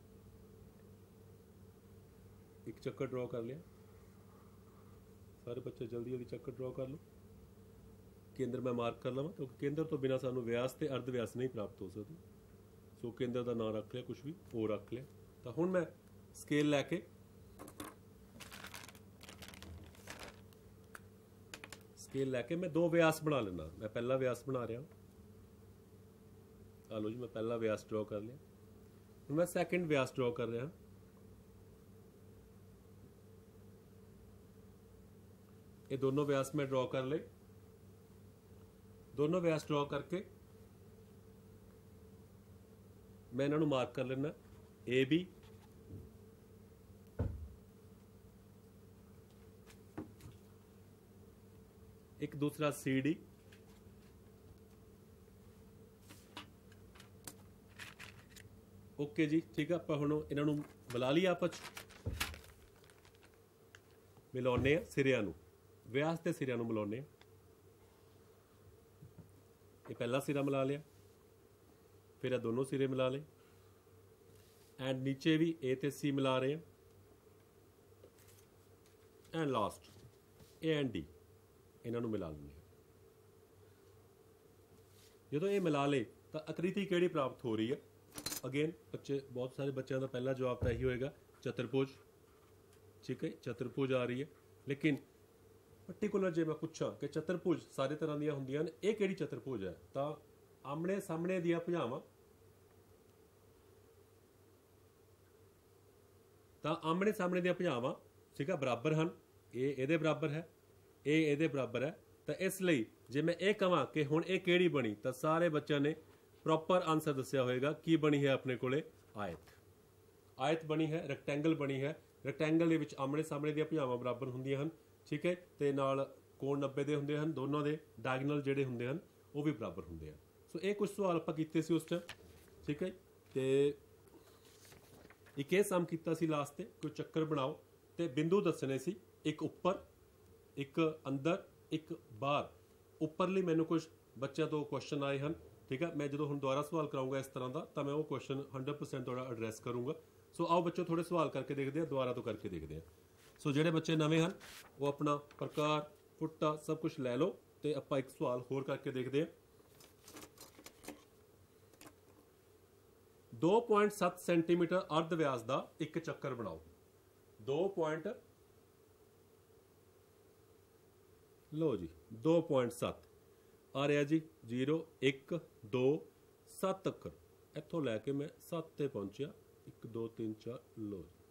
ਇੱਕ ਚੱਕਰ ਡਰਾ ਕਰ ਲਿਆ। ਸਾਰੇ ਬੱਚੇ ਜਲਦੀ ਜਲਦੀ ਚੱਕਰ ਡਰਾ ਕਰ ਲਓ। ਕੇਂਦਰ ਮੈਂ ਮਾਰਕ ਕਰ ਲਵਾਂ ਕਿਉਂਕਿ ਕੇਂਦਰ ਤੋਂ ਬਿਨਾਂ ਸਾਨੂੰ ਵਿਆਸ ਤੇ ਅਰਧ ਵਿਆਸ ਨਹੀਂ ਪ੍ਰਾਪਤ ਹੋ ਸਕਦੀ। ਸੋ ਕੇਂਦਰ ਦਾ ਨਾਮ ਰੱਖ ਲਿਆ, ਕੁਝ ਵੀ ਉਹ ਰੱਖ ਲਿਆ। ਤਾਂ ਹੁਣ ਮੈਂ ਸਕੇਲ ਲੈ ਕੇ ਮੈਂ 2 ਵਿਆਸ ਬਣਾ ਲੈਣਾ। ਮੈਂ ਪਹਿਲਾ ਵਿਆਸ ਬਣਾ ਰਿਹਾ, ਆ ਲਓ ਜੀ, ਮੈਂ ਪਹਿਲਾ ਵਿਆਸ ਡਰਾ ਕਰ ਲਿਆ। ਹੁਣ ਮੈਂ ਸੈਕੰਡ ਵਿਆਸ ਡਰਾ ਕਰ ਰਿਹਾ। ਇਹ ਦੋਨੋਂ ਵਿਆਸ ਮੈਂ ਡਰਾ ਕਰ ਲਏ। ਦੋਨੋਂ ਵਿਆਸ ਡਰਾ ਕਰਕੇ ਮੈਂ ਇਹਨਾਂ ਨੂੰ ਮਾਰਕ ਕਰ ਲੈਣਾ, AB ਇੱਕ ਦੂਸਰਾ CD, ਓਕੇ ਜੀ, ਠੀਕ ਆ। ਆਪਾਂ ਹੁਣ ਇਹਨਾਂ ਨੂੰ ਮਿਲਾ ਲਈ, ਆਪਸ ਮਿਲਾਉਂਦੇ ਆ ਸਿਰਿਆਂ ਨੂੰ, ਵਿਆਸ ਦੇ ਸਿਰਿਆਂ ਨੂੰ ਮਿਲਾਉਂਦੇ ਆ। ਇਹ ਪਹਿਲਾ ਸਿਰਾ ਮਿਲਾ ਲਿਆ, ਫਿਰ ਇਹ ਦੋਨੋਂ ਸਿਰੇ ਮਿਲਾ ਲਏ, ਐਂਡ ਨੀਚੇ ਵੀ A ਤੇ C ਮਿਲਾ ਰਹੇ ਆ, and last A and D ਇਹਨਾਂ ਨੂੰ ਮਿਲਾ ਲੈਂਦੇ ਆ। ਜਦੋਂ ਇਹ ਮਿਲਾ ਲੇ ਤਾਂ ਆਕ੍ਰਿਤੀ ਕਿਹੜੀ ਪ੍ਰਾਪਤ ਹੋ ਰਹੀ ਹੈ? ਅਗੇਨ ਬੱਚੇ, ਬਹੁਤ ਸਾਰੇ ਬੱਚਿਆਂ ਦਾ ਪਹਿਲਾ ਜਵਾਬ ਤਾਂ ਇਹੀ ਹੋਏਗਾ, ਚਤੁਰਭੁਜ, ਠੀਕ ਹੈ, ਚਤੁਰਭੁਜ ਆ ਰਹੀ ਹੈ। ਲੇਕਿਨ ਪਰਟੀਕੂਲਰ ਜੇ ਮੈਂ ਪੁੱਛਾਂ ਕਿ ਚਤੁਰਭੁਜ ਸਾਰੇ ਤਰ੍ਹਾਂ ਦੀਆਂ ਹੁੰਦੀਆਂ ਨੇ, ਇਹ ਕਿਹੜੀ ਚਤੁਰਭੁਜ ਹੈ? ਤਾਂ ਆਮਣੇ ਸਾਹਮਣੇ ਦੀਆਂ ਭੁਜਾਵਾਂ, ਤਾਂ ਆਮਣੇ ਸਾਹਮਣੇ ਦੀਆਂ ਭੁਜਾਵਾਂ, ਠੀਕ ਆ, ਬਰਾਬਰ ਹਨ। ਇਹ ਇਹਦੇ ਬਰਾਬਰ ਹੈ, ਇਹ ਇਹਦੇ ਬਰਾਬਰ ਹੈ। ਤਾਂ ਇਸ ਲਈ ਜੇ ਮੈਂ ਇਹ ਕਹਾਂ ਕਿ ਹੁਣ ਇਹ ਕਿਹੜੀ ਬਣੀ, ਤਾਂ ਸਾਰੇ ਬੱਚਿਆਂ ਨੇ ਪ੍ਰੋਪਰ ਆਨਸਰ ਦੱਸਿਆ ਹੋਏਗਾ। ਕੀ ਬਣੀ ਹੈ ਆਪਣੇ ਕੋਲੇ? ਆਇਤ। ਆਇਤ ਬਣੀ ਹੈ, ਰੈਕਟੈਂਗਲ ਬਣੀ ਹੈ। ਰੈਕਟੈਂਗਲ ਦੇ ਵਿੱਚ ਆਮਣੇ ਸਾਹਮਣੇ ਦੀਆਂ ਭੁਜਾਵਾਂ ਬਰਾਬਰ ਹੁੰਦੀਆਂ ਹਨ, ਠੀਕ ਹੈ, ਤੇ ਨਾਲ ਕੋਣ 90 ਦੇ ਹੁੰਦੇ ਹਨ, ਦੋਨੋਂ ਦੇ ਡਾਇਗਨਲ ਜਿਹੜੇ ਹੁੰਦੇ ਹਨ ਉਹ ਵੀ ਬਰਾਬਰ ਹੁੰਦੇ ਹਨ। ਸੋ ਇਹ ਕੁਝ ਸਵਾਲ ਆਪਾਂ ਕੀਤੇ ਸੀ ਉਸ ਟਾਈਮ, ਠੀਕ ਹੈ। ਤੇ ਇੱਕ ਇਹ ਸਮ ਕੀਤਾ ਸੀ ਲਾਸਟ ਤੇ, ਕੋਈ ਚੱਕਰ ਬਣਾਓ ਤੇ ਬਿੰਦੂ ਦੱਸਣੇ ਸੀ, ਇੱਕ ਉੱਪਰ ਇੱਕ ਅੰਦਰ ਇੱਕ ਬਾਹਰ। ਉੱਪਰਲੀ ਮੈਨੂੰ ਕੁਝ ਬੱਚਿਆਂ ਤੋਂ ਕੁਐਸਚਨ ਆਏ ਹਨ, ਠੀਕ ਹੈ। ਮੈਂ ਜਦੋਂ ਹੁਣ ਦੁਬਾਰਾ ਸਵਾਲ ਕਰਾਉਂਗਾ ਇਸ ਤਰ੍ਹਾਂ ਦਾ ਤਾਂ ਮੈਂ ਉਹ ਕੁਐਸਚਨ 100% ਤੁਹਾਡਾ ਐਡਰੈਸ ਕਰੂੰਗਾ। ਸੋ ਆਓ ਬੱਚੋ ਥੋੜੇ ਸਵਾਲ ਕਰਕੇ ਦੇਖਦੇ ਹਾਂ, ਦੁਬਾਰਾ ਤੋਂ ਕਰਕੇ ਦੇਖਦੇ ਹਾਂ। ਸੋ ਜਿਹੜੇ ਬੱਚੇ ਨਵੇਂ ਹਨ ਉਹ ਆਪਣਾ ਪ੍ਰਕਾਰ ਫੁੱਟਾ ਸਭ ਕੁਝ ਲੈ ਲਓ ਤੇ ਆਪਾਂ ਇੱਕ ਸਵਾਲ ਹੋਰ ਕਰਕੇ ਦੇਖਦੇ ਹਾਂ। 2.7 ਸੈਂਟੀਮੀਟਰ ਅਰਧ ਵਿਆਸ ਦਾ ਇੱਕ ਚੱਕਰ ਬਣਾਓ। 2. ਲਓ ਜੀ 2.7 ਆ ਰਿਹਾ ਜੀ, 0 1 2 7 ਅੱਖਰ, ਇੱਥੋਂ ਲੈ ਕੇ ਮੈਂ 7 ਤੇ ਪਹੁੰਚਿਆ, 1 2 3 4। ਲਓ ਜੀ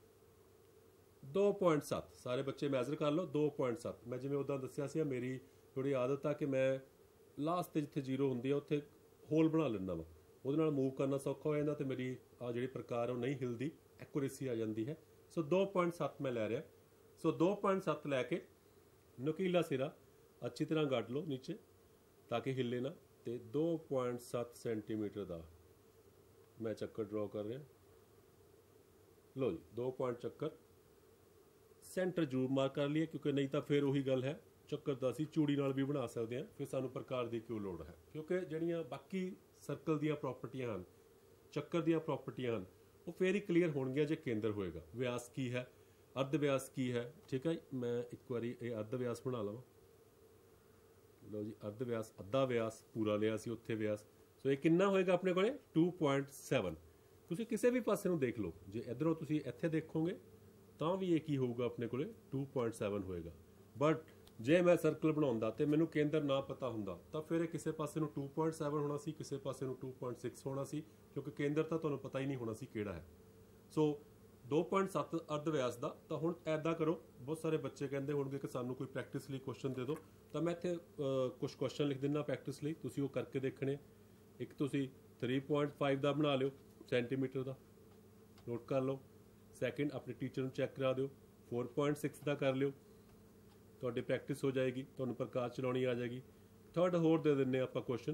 2.7 ਸਾਰੇ ਬੱਚੇ ਮੈਜ਼ਰ ਕਰ ਲਓ। 2.7 ਮੈਂ ਜਿਵੇਂ ਉੱਦਾਂ ਦੱਸਿਆ ਸੀ, ਮੇਰੀ ਥੋੜੀ ਆਦਤ ਆ ਕਿ ਮੈਂ ਲਾਸਟ ਤੇ ਜਿੱਥੇ 0 ਹੁੰਦੀ ਆ ਉੱਥੇ ਹੋਲ ਬਣਾ ਲੈਂਦਾ ਵਾ, ਉਹਦੇ ਨਾਲ ਮੂਵ ਕਰਨਾ ਸੌਖਾ ਹੋ ਜਾਂਦਾ ਤੇ ਮੇਰੀ ਆ ਜਿਹੜੀ ਪ੍ਰਕਾਰ ਉਹ ਨਹੀਂ ਹਿਲਦੀ, ਐਕੂਰੇਸੀ ਆ ਜਾਂਦੀ ਹੈ। ਸੋ 2.7 ਮੈਂ ਲੈ ਰਿਹਾ। ਸੋ 2.7 ਲੈ ਕੇ ਨੁਕੀਲਾ ਸਿਰਾ ਅੱਛੀ ਤਰ੍ਹਾਂ ਗੱਡ ਲਓ ਨੀਚੇ ਤਾਂ ਕਿ ਹਿੱਲੇ ਨਾ, ਤੇ 2.7 ਸੈਂਟੀਮੀਟਰ ਦਾ ਮੈਂ ਚੱਕਰ ਡਰਾ ਕਰ ਰਿਹਾ। ਲਓ ਜੀ 2 ਪੁਆਇੰਟ ਚੱਕਰ, ਸੈਂਟਰ ਜ਼ਰੂਰ ਮਾਰਕ ਕਰ ਲਈਏ ਕਿਉਂਕਿ ਨਹੀਂ ਤਾਂ ਫਿਰ ਉਹੀ ਗੱਲ ਹੈ, ਚੱਕਰ ਤਾਂ ਅਸੀਂ ਚੂੜੀ ਨਾਲ ਵੀ ਬਣਾ ਸਕਦੇ ਹਾਂ, ਫਿਰ ਸਾਨੂੰ ਪ੍ਰਕਾਰ ਦੀ ਕਿਉਂ ਲੋੜ ਹੈ, ਕਿਉਂਕਿ ਜਿਹੜੀਆਂ ਬਾਕੀ ਸਰਕਲ ਦੀਆਂ ਪ੍ਰੋਪਰਟੀਆਂ ਹਨ, ਚੱਕਰ ਦੀਆਂ ਪ੍ਰੋਪਰਟੀਆਂ ਹਨ, ਉਹ ਫਿਰ ਹੀ ਕਲੀਅਰ ਹੋਣਗੀਆਂ ਜੇ ਕੇਂਦਰ ਹੋਏਗਾ। ਵਿਆਸ ਕੀ ਹੈ, ਅਰਧ ਵਿਆਸ ਕੀ ਹੈ, ਠੀਕ ਹੈ। ਮੈਂ ਇੱਕ ਵਾਰੀ ਇਹ ਅਰਧ ਵਿਆਸ ਬਣਾ ਲਵਾਂ। ਲਓ ਜੀ ਅਰਧ ਵਿਆਸ, ਅੱਧਾ ਵਿਆਸ ਪੂਰਾ ਲਿਆ ਸੀ ਉੱਥੇ ਵਿਆਸ। ਸੋ ਇਹ ਕਿੰਨਾ ਹੋਏਗਾ ਆਪਣੇ ਕੋਲੇ 2.7। ਤੁਸੀਂ ਕਿਸੇ ਵੀ ਪਾਸੇ ਨੂੰ ਦੇਖ ਲਓ, ਜੇ ਇੱਧਰੋਂ ਤੁਸੀਂ ਇੱਥੇ ਦੇਖੋਗੇ ਤਾਂ ਵੀ ਇਹ ਕੀ ਹੋਊਗਾ ਆਪਣੇ ਕੋਲੇ 2.7 ਹੋਏਗਾ। ਬਟ ਜੇ ਮੈਂ ਸਰਕਲ ਬਣਾਉਂਦਾ ਤੇ ਮੈਨੂੰ ਕੇਂਦਰ ਨਾ ਪਤਾ ਹੁੰਦਾ ਤਾਂ ਫਿਰ ਇਹ ਕਿਸੇ ਪਾਸੇ ਨੂੰ 2.7 ਹੋਣਾ ਸੀ, ਕਿਸੇ ਪਾਸੇ ਨੂੰ 2.6 ਹੋਣਾ ਸੀ, ਕਿਉਂਕਿ ਕੇਂਦਰ ਤਾਂ ਤੁਹਾਨੂੰ ਪਤਾ ਹੀ ਨਹੀਂ ਹੋਣਾ ਸੀ ਕਿਹੜਾ ਹੈ। ਸੋ 2.7 ਅਰਧ ਵਿਆਸ ਦਾ। ਤਾਂ ਹੁਣ ਐਦਾਂ ਕਰੋ, ਬਹੁਤ ਸਾਰੇ ਬੱਚੇ ਕਹਿੰਦੇ ਹੋਣਗੇ ਕਿ ਸਾਨੂੰ ਕੋਈ ਪ੍ਰੈਕਟਿਸ ਲਈ ਕੁਐਸਚਨ ਦੇ ਦਿਓ, ਤਾਂ ਮੈਂ ਇੱਥੇ ਕੁਝ ਕੁਐਸਚਨ ਲਿਖ ਦਿੰਦਾ ਪ੍ਰੈਕਟਿਸ ਲਈ, ਤੁਸੀਂ ਉਹ ਕਰਕੇ ਦੇਖਣੇ। ਇੱਕ ਤੁਸੀਂ 3.5 ਦਾ ਬਣਾ ਲਿਓ ਸੈਂਟੀਮੀਟਰ ਦਾ, ਨੋਟ ਕਰ ਲਓ। ਸੈਕਿੰਡ ਆਪਣੇ ਟੀਚਰ ਨੂੰ ਚੈੱਕ ਕਰਾ ਦਿਓ, 4.6 ਦਾ ਕਰ ਲਿਓ, ਤੁਹਾਡੀ ਪ੍ਰੈਕਟਿਸ ਹੋ ਜਾਏਗੀ, ਤੁਹਾਨੂੰ ਪ੍ਰਕਾਰ ਚਲਾਉਣੀ ਆ ਜਾਏਗੀ। ਥਰਡ ਹੋਰ ਦੇ ਦਿੰਦੇ ਆਪਾਂ ਕੁਐਸਚਨ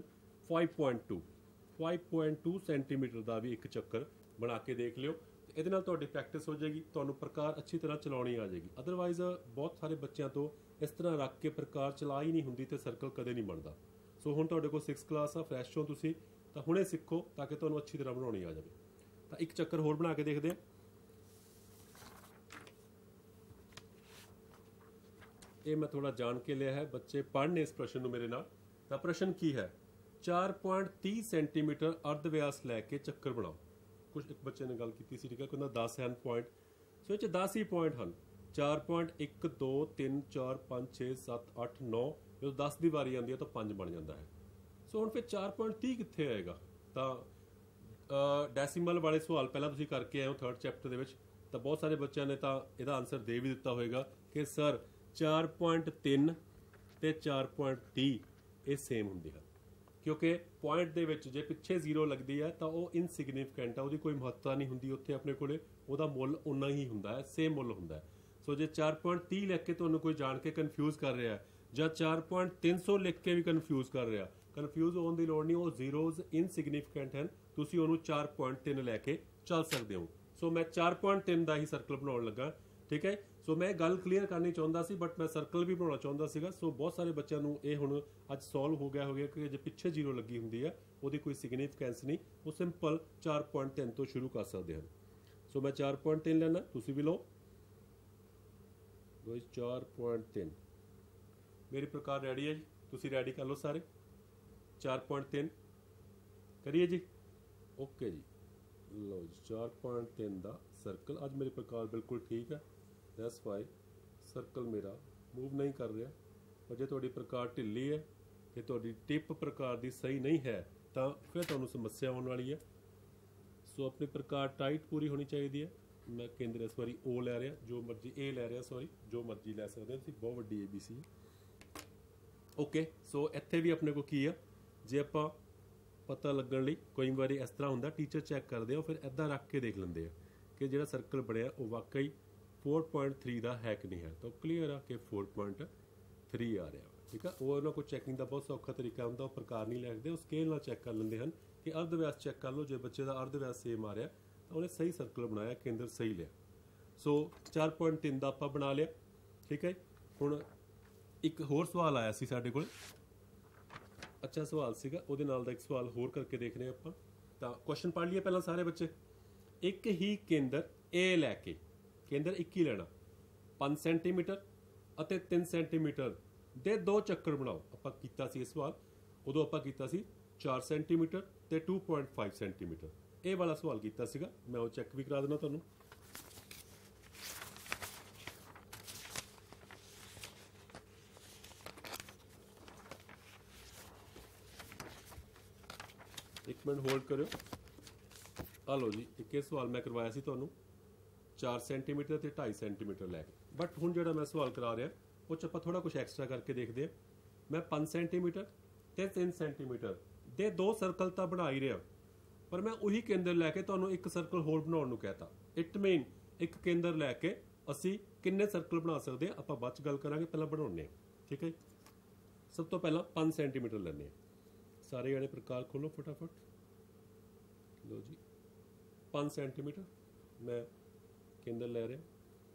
5.2 ਸੈਂਟੀਮੀਟਰ ਦਾ ਵੀ ਇੱਕ ਚੱਕਰ ਬਣਾ ਕੇ ਦੇਖ ਲਿਓ। ਇਹਦੇ ਨਾਲ ਤੁਹਾਡੀ ਪ੍ਰੈਕਟਿਸ ਹੋ ਜਾਏਗੀ, ਤੁਹਾਨੂੰ ਪ੍ਰਕਾਰ ਅੱਛੀ ਤਰ੍ਹਾਂ ਚਲਾਉਣੀ ਆ ਜਾਏਗੀ। ਅਦਰਵਾਈਜ਼ ਬਹੁਤ ਸਾਰੇ ਬੱਚਿਆਂ ਤੋਂ ਇਸ ਤਰ੍ਹਾਂ ਰੱਖ ਕੇ ਪ੍ਰਕਾਰ ਚਲਾ ਹੀ ਨਹੀਂ ਹੁੰਦੀ ਤੇ ਸਰਕਲ ਕਦੇ ਨਹੀਂ ਬਣਦਾ। ਸੋ ਹੁਣ ਤੁਹਾਡੇ ਕੋਲ 6th ਕਲਾਸ ਆ, ਫਰੈਸ਼ ਹੋ ਤੁਸੀਂ, ਤਾਂ ਹੁਣੇ ਸਿੱਖੋ ਤਾਂ ਕਿ ਤੁਹਾਨੂੰ ਅੱਛੀ ਤਰ੍ਹਾਂ ਬਣਾਉਣੀ ਆ ਜਾਵੇ। ਤਾਂ ਇੱਕ ਚੱਕਰ ਹੋਰ ਬਣਾ ਕੇ ਦੇਖਦੇ ਹਾਂ। ਇਹ ਮੈਂ ਥੋੜਾ ਜਾਣ ਕੇ ਲਿਆ ਹੈ, ਬੱਚੇ ਪੜ੍ਹਨੇ ਇਸ ਪ੍ਰਸ਼ਨ ਨੂੰ ਮੇਰੇ ਨਾਲ। ਤਾਂ ਪ੍ਰਸ਼ਨ ਕੀ ਹੈ, 4.30 ਸੈਂਟੀਮੀਟਰ ਅਰਧ ਵਿਆਸ ਲੈ ਕੇ ਚੱਕਰ ਬਣਾਓ। ਕੁਝ ਇੱਕ ਬੱਚੇ ਨੇ ਗੱਲ ਕੀਤੀ ਸੀ, ਠੀਕ ਹੈ, ਕਹਿੰਦਾ 10 ਹਨ ਪੁਆਇੰਟ। ਸੋ ਇਹ 'ਚ 10 ਹੀ ਪੁਆਇੰਟ ਹਨ। 4.1 2 3 4 5 6 7 8 9, ਜਦੋਂ 10 ਦੀ ਵਾਰੀ ਆਉਂਦੀ ਹੈ ਤਾਂ 5 ਬਣ ਜਾਂਦਾ ਹੈ। ਸੋ ਹੁਣ ਫਿਰ 4.30 ਕਿੱਥੇ ਆਏਗਾ? ਤਾਂ ਡੈਸੀਮਲ ਵਾਲੇ ਸਵਾਲ ਪਹਿਲਾਂ ਤੁਸੀਂ ਕਰਕੇ ਆਏ ਹੋ 3rd ਚੈਪਟਰ ਦੇ ਵਿੱਚ, ਤਾਂ ਬਹੁਤ ਸਾਰੇ ਬੱਚਿਆਂ ਨੇ ਤਾਂ ਇਹਦਾ ਆਨਸਰ ਦੇ ਵੀ ਦਿੱਤਾ ਹੋਏਗਾ ਕਿ ਸਰ 4.3 ਤੇ 4.30 ਇਹ ਸੇਮ ਹੁੰਦੇ ਹਨ, ਕਿਉਂਕਿ ਪੁਆਇੰਟ ਦੇ ਵਿੱਚ ਜੇ ਪਿੱਛੇ 0 ਲੱਗਦੀ ਹੈ ਤਾਂ ਉਹ ਇਨਸਿਗਨੀਫੀਕੈਂਟ ਆ, ਉਹਦੀ ਕੋਈ ਮਹੱਤਤਾ ਨਹੀਂ ਹੁੰਦੀ ਉੱਥੇ ਆਪਣੇ ਕੋਲੇ, ਉਹਦਾ ਮੁੱਲ ਉਨਾ ਹੀ ਹੁੰਦਾ ਹੈ, ਸੇਮ ਮੁੱਲ ਹੁੰਦਾ ਹੈ। ਸੋ ਜੇ 4.30 ਲਿਖ ਕੇ ਤੁਹਾਨੂੰ ਕੋਈ ਜਾਣ ਕੇ ਕਨਫਿਊਜ਼ ਕਰ ਰਿਹਾ ਜਾਂ 4.300 ਲਿਖ ਕੇ ਵੀ ਕਨਫਿਊਜ਼ ਕਰ ਰਿਹਾ, ਕਨਫਿਊਜ਼ ਹੋਣ ਦੀ ਲੋੜ ਨਹੀਂ, ਉਹ ਜ਼ੀਰੋਜ਼ ਇਨਸਿਗਨੀਫੀਕੈਂਟ ਹਨ, ਤੁਸੀਂ ਉਹਨੂੰ 4.3 ਲੈ ਕੇ ਚੱਲ ਸਕਦੇ ਹੋ। ਸੋ ਮੈਂ 4.3 ਦਾ ਹੀ ਸਰਕਲ ਬਣਾਉਣ ਲੱਗਾ, ਠੀਕ ਹੈ। ਸੋ ਮੈਂ ਗੱਲ ਕਲੀਅਰ ਕਰਨੀ ਚਾਹੁੰਦਾ ਸੀ, ਬਟ ਮੈਂ ਸਰਕਲ ਵੀ ਬਣਾਉਣਾ ਚਾਹੁੰਦਾ ਸੀਗਾ। ਸੋ ਬਹੁਤ ਸਾਰੇ ਬੱਚਿਆਂ ਨੂੰ ਇਹ ਹੁਣ ਅੱਜ ਸੋਲਵ ਹੋ ਗਿਆ ਕਿ ਜੇ ਪਿੱਛੇ 0 ਲੱਗੀ ਹੁੰਦੀ ਹੈ ਉਹਦੀ ਕੋਈ ਸਿਗਨੀਫੀਕੈਂਸ ਨਹੀਂ, ਉਹ ਸਿੰਪਲ 4.3 ਤੋਂ ਸ਼ੁਰੂ ਕਰ ਸਕਦੇ ਹਨ। ਸੋ ਮੈਂ 4.3 ਲੈਣਾ, ਤੁਸੀਂ ਵੀ ਲਓ। 4.3 ਮੇਰੀ ਪ੍ਰਕਾਰ ਰੈਡੀ ਹੈ ਜੀ, ਤੁਸੀਂ ਰੈਡੀ ਕਰ ਲਓ ਸਾਰੇ। 4.3 ਕਰੀਏ ਜੀ, ਓਕੇ ਜੀ। ਲਓ ਜੀ 4.3 ਦਾ ਸਰਕਲ, ਅੱਜ ਮੇਰੀ ਪ੍ਰਕਾਰ ਬਿਲਕੁਲ ਠੀਕ ਹੈ। ਦੈਟਸ ਵਾਈ ਸਰਕਲ ਮੇਰਾ ਮੂਵ ਨਹੀਂ ਕਰ ਰਿਹਾ। ਪਰ ਜੇ ਤੁਹਾਡੀ ਪ੍ਰਕਾਰ ਢਿੱਲੀ ਹੈ ਤੇ ਤੁਹਾਡੀ ਟਿਪ ਪ੍ਰਕਾਰ ਦੀ ਸਹੀ ਨਹੀਂ ਹੈ ਤਾਂ ਫਿਰ ਤੁਹਾਨੂੰ ਸਮੱਸਿਆ ਆਉਣ ਵਾਲੀ ਹੈ। ਸੋ ਆਪਣੀ ਪ੍ਰਕਾਰ ਟਾਈਟ ਪੂਰੀ ਹੋਣੀ ਚਾਹੀਦੀ ਹੈ। ਮੈਂ ਕੇਂਦਰ ਇਸ ਵਾਰੀ O ਲੈ ਰਿਹਾ, ਜੋ ਮਰਜੀ A ਲੈ ਰਿਹਾ, ਸੌਰੀ, ਜੋ ਮਰਜੀ ਲੈ ਸਕਦੇ ਹੋ ਤੁਸੀਂ, ਬਹੁਤ ਵੱਡੀ ABC। ਓਕੇ, ਸੋ ਇੱਥੇ ਵੀ ਆਪਣੇ ਕੋਲ ਕੀ ਆ, ਜੇ ਆਪਾਂ ਪਤਾ ਲੱਗਣ ਲਈ ਕਈ ਵਾਰੀ ਇਸ ਤਰ੍ਹਾਂ ਹੁੰਦਾ, ਟੀਚਰ ਚੈੱਕ ਕਰਦੇ ਆ, ਫਿਰ ਇੱਦਾਂ ਰੱਖ ਕੇ ਦੇਖ ਲੈਂਦੇ ਆ ਕਿ ਜਿਹੜਾ ਸਰਕਲ ਬਣਿਆ ਉਹ ਵਾਕਈ 4.3 ਦਾ ਹੈ ਕਿ ਨਹੀਂ ਹੈ। ਤਾਂ ਕਲੀਅਰ ਆ ਕਿ 4.3 ਆ ਰਿਹਾ, ਠੀਕ ਆ। ਉਹ ਉਹਨਾਂ ਕੋਲ ਚੈਕਿੰਗ ਦਾ ਬਹੁਤ ਸੌਖਾ ਤਰੀਕਾ ਹੁੰਦਾ, ਉਹ ਪ੍ਰਕਾਰ ਨਹੀਂ ਲਿਖਦੇ, ਉਹ ਸਕੇਲ ਨਾਲ ਚੈੱਕ ਕਰ ਲੈਂਦੇ ਹਨ कि अर्ध व्यास चैक कर लो, जो बच्चे का अर्ध व्यास सेम आ रहा तो उन्हें सही सर्कल बनाया, केंद्र सही लिया। सो 4.3 का आपां बना लिया। ठीक है, हुण एक होर सवाल आया सी साडे कोल, अच्छा सवाल सीगा, उहदे नाल दा एक सवाल होर करके देखने आपां। तां क्वेश्चन पढ़ लिए पहला सारे बच्चे। एक ही केंद्र ए लैके, केंद्र एक ही लेना, 5 सेंटीमीटर ਅਤੇ 3 सेंटीमीटर ਦੇ 2 ਚੱਕਰ ਬਣਾਓ। ਆਪਾਂ ਕੀਤਾ ਸੀ ਇਹ ਸਵਾਲ, ਉਦੋਂ ਆਪਾਂ ਕੀਤਾ ਸੀ 4 सेंटीमीटर ਤੇ 2.5 सेंटीमीटर। ਇਹ ਵਾਲਾ ਸਵਾਲ ਕੀਤਾ ਸੀਗਾ, ਮੈਂ ਉਹ ਚੈੱਕ ਵੀ ਕਰਾ ਦੇਣਾ ਤੁਹਾਨੂੰ। एक मिनट होल्ड करो। आ लो जी, एक सवाल मैं करवाया सी तुहानू 4 सेंटीमीटर ते 2.5 सेंटीमीटर लैके, बट हुण जिहड़ा मैं सवाल करा रहा वो च आपां थोड़ा कुछ एक्सट्रा करके देखते हैं। मैं 5 सेंटीमीटर ते 3 सेंटीमीटर दे 2 सर्कल तो बना ही रहा, पर मैं उही केंद्र लैके तुहानू एक सर्कल होर बनाउण नूं कहता। इट मीन एक केंद्र लैके असी किन्ने सर्कल बना सकते हैं, आपां बाद च गल करांगे, पहलां बनाउने। ठीक है, सब तो पहलां 5 सेंटीमीटर लैने। सारे जने प्रकार खोलो फटाफट। लो जी, 5 सेंटीमीटर मैं केंद्र ले रहा।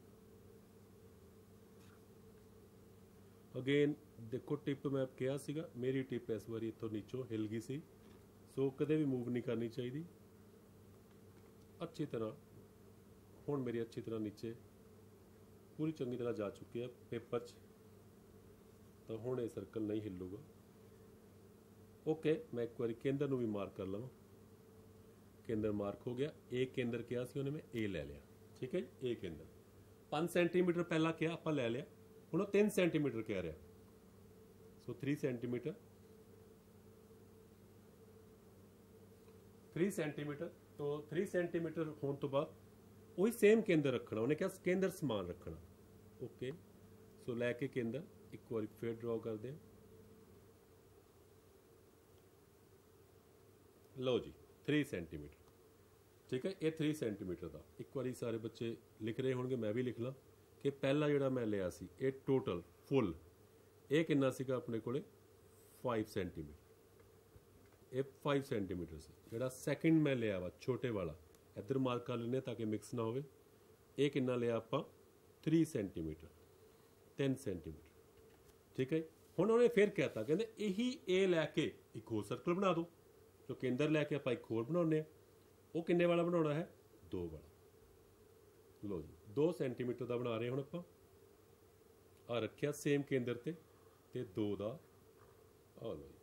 अगेन देखो, टिप मैं कहा सीगा, मेरी टिप इस बारी इतों नीचों हिल गई सी, सो कदे भी मूव नहीं करनी चाहिए। अच्छी तरह हुण मेरी अच्छी तरह नीचे पूरी चंगी तरह जा चुकी है पेपर च, तो हुण ये सर्कल नहीं हिलूगा। ओके, मैं एक बार केंद्र नूं भी मार्क कर लवां। केंद्र मार्क हो गया। ए केंद्र क्या सी उन्हें, मैं ए ले लिया। ठीक है, ए केंद्र 5 सेंटीमीटर पहला क्या आपां ले लिया, हुण 3 सेंटीमीटर कह रहा, सो 3 सेंटीमीटर 3 सेंटीमीटर। तो 3 सेंटीमीटर होने तो बाद वही सेम केंद्र रखना, उन्हें क्या केंद्र समान रखना। ओके, सो लैके केंद्र एक बार फिर ड्रॉ कर दें। लो जी, 3 सेंटीमीटर। ठीक है, ये 3 सेंटीमीटर का एक बार सारे बच्चे लिख रहे होंगे, मैं भी लिख ला कि पहला जोड़ा मैं लिया सी ये टोटल फुल ये कितना सीगा अपने कोले 5 सेंटीमीटर, ये 5 सेंटीमीटर से। जोड़ा सैकेंड मैं लिया वा छोटे वाला, इधर मार्क कर लेने ताकि मिक्स ना हो। ये कितना लिया आप 3 सेंटीमीटर 3 सेंटीमीटर। ठीक है, हुण उन्हें फिर कहता कहते यही ए लैके एक होर सर्कल बना दो। जो केंद्र लैके आप एक होर बनाने, वो किन्ने वाला बनाना है, 2 वाला। लो जी, 2 सेंटीमीटर का बना रहे हैं। आप आ रखिया सेम केंद्र ते 2 का, आ लो जी,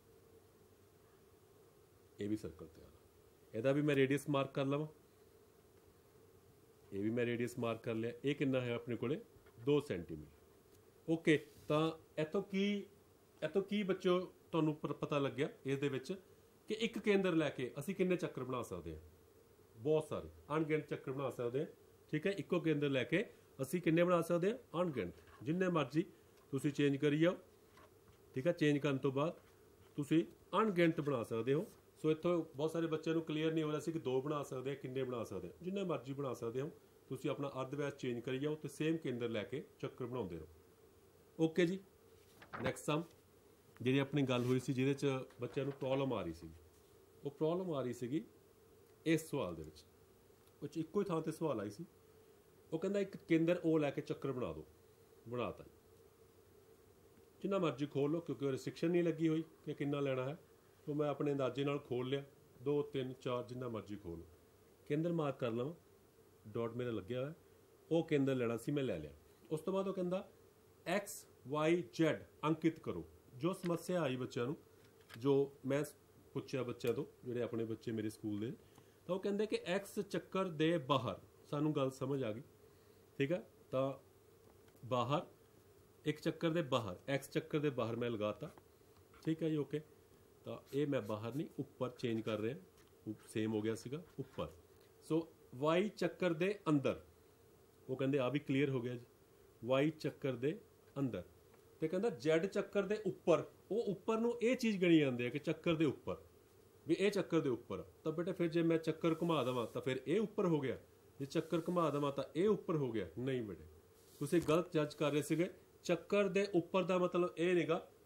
ये भी सर्कल तैयार। यदा भी मैं रेडियस मार्क कर लवां, ये भी मैं रेडियस मार्क कर लिया। ये कितना है अपने कोले 2 सेंटीमीटर। ओके, तो इतों की बच्चों तुहानूं पता लग गया इस दे विच कि एक केंद्र लैके असीं किन्ने चक्कर बना सकते हैं, बहुत सारे अनगिनत चक्कर बना सकते हैं। ठीक है, इक्को केंद्र लैके असीं किन्ने बना सकते हैं, अनगिनत, जिन्ने मर्जी तुसीं चेंज करी जाओ। ठीक है, चेंज करने तो बाद तुसीं अनगिनत बना सकते हो। सो इत्थों बहुत सारे बच्चों को क्लीयर नहीं हो रहा सी कि 2 बना सकते हैं, किन्ने बना सकते हैं, जिन्ने मर्जी बना सकते हो। तुसीं अपना अर्ध व्यास चेंज करी जाओ तो सेम केंद्र लैके चक्कर बनाते रहो। ओके जी, नैक्सट सम जी अपनी गल हुई सी जिहदे च बच्चों को प्रॉब्लम आ रही सी, वो प्रॉब्लम आ रही सी इस सवाल दे विच, कुछ इक्को ही थां ते सवाल आई सी। वो कहता एक केंद्र ओ लैके चक्कर बना दो, बनाता जिन्ना मर्जी खोल लो, क्योंकि रिस्ट्रिक्शन नहीं लगी हुई कि कितना लेना है। तो मैं अपने अंदाजे नाल खोल लिया, 2 3 4 जिन्ना मर्जी खोल, केंद्र मार्क कर लवां, डॉट मेरा लग्या हुआ है, वो केंद्र लेना सी, मैं ले लिया। उस तो बाद वो कहता एक्स वाई जेड अंकित करो। जो समस्या आई बच्चों, जो मैं पुछया बच्चों तो जोड़े अपने बच्चे मेरे स्कूल के, तो वो कहते कि एक्स चक्कर दे बाहर, सानू गल समझ आ गई। ठीक है, तो बाहर एक चक्कर दे बाहर, एक्स चक्कर दे बाहर मैं लगाता। ठीक है जी, ओके, तो ये मैं बाहर नहीं ऊपर चेंज कर रहे हैं, सेम हो गया सीगा ऊपर। सो वाई चक्कर दे अंदर, वो कहते आ भी क्लीयर हो गया जी, वाई चक्कर दे अंदर। तो कहता जैड चक्कर दे उपर, वो उपर नूं ये चीज़ गणी जाती है कि चक्कर दे उपर, भी ये चक्कर दे उपर। तो बेटे फिर जे मैं चक्कर घुमा देवां तो फिर ये उपर हो गया, जे चक्कर घुमा देवां तो ये उपर हो गया। नहीं बेटे, तुसीं गलत जज कर रहे सीगे। चक्कर दे उपर का मतलब ये नहींगा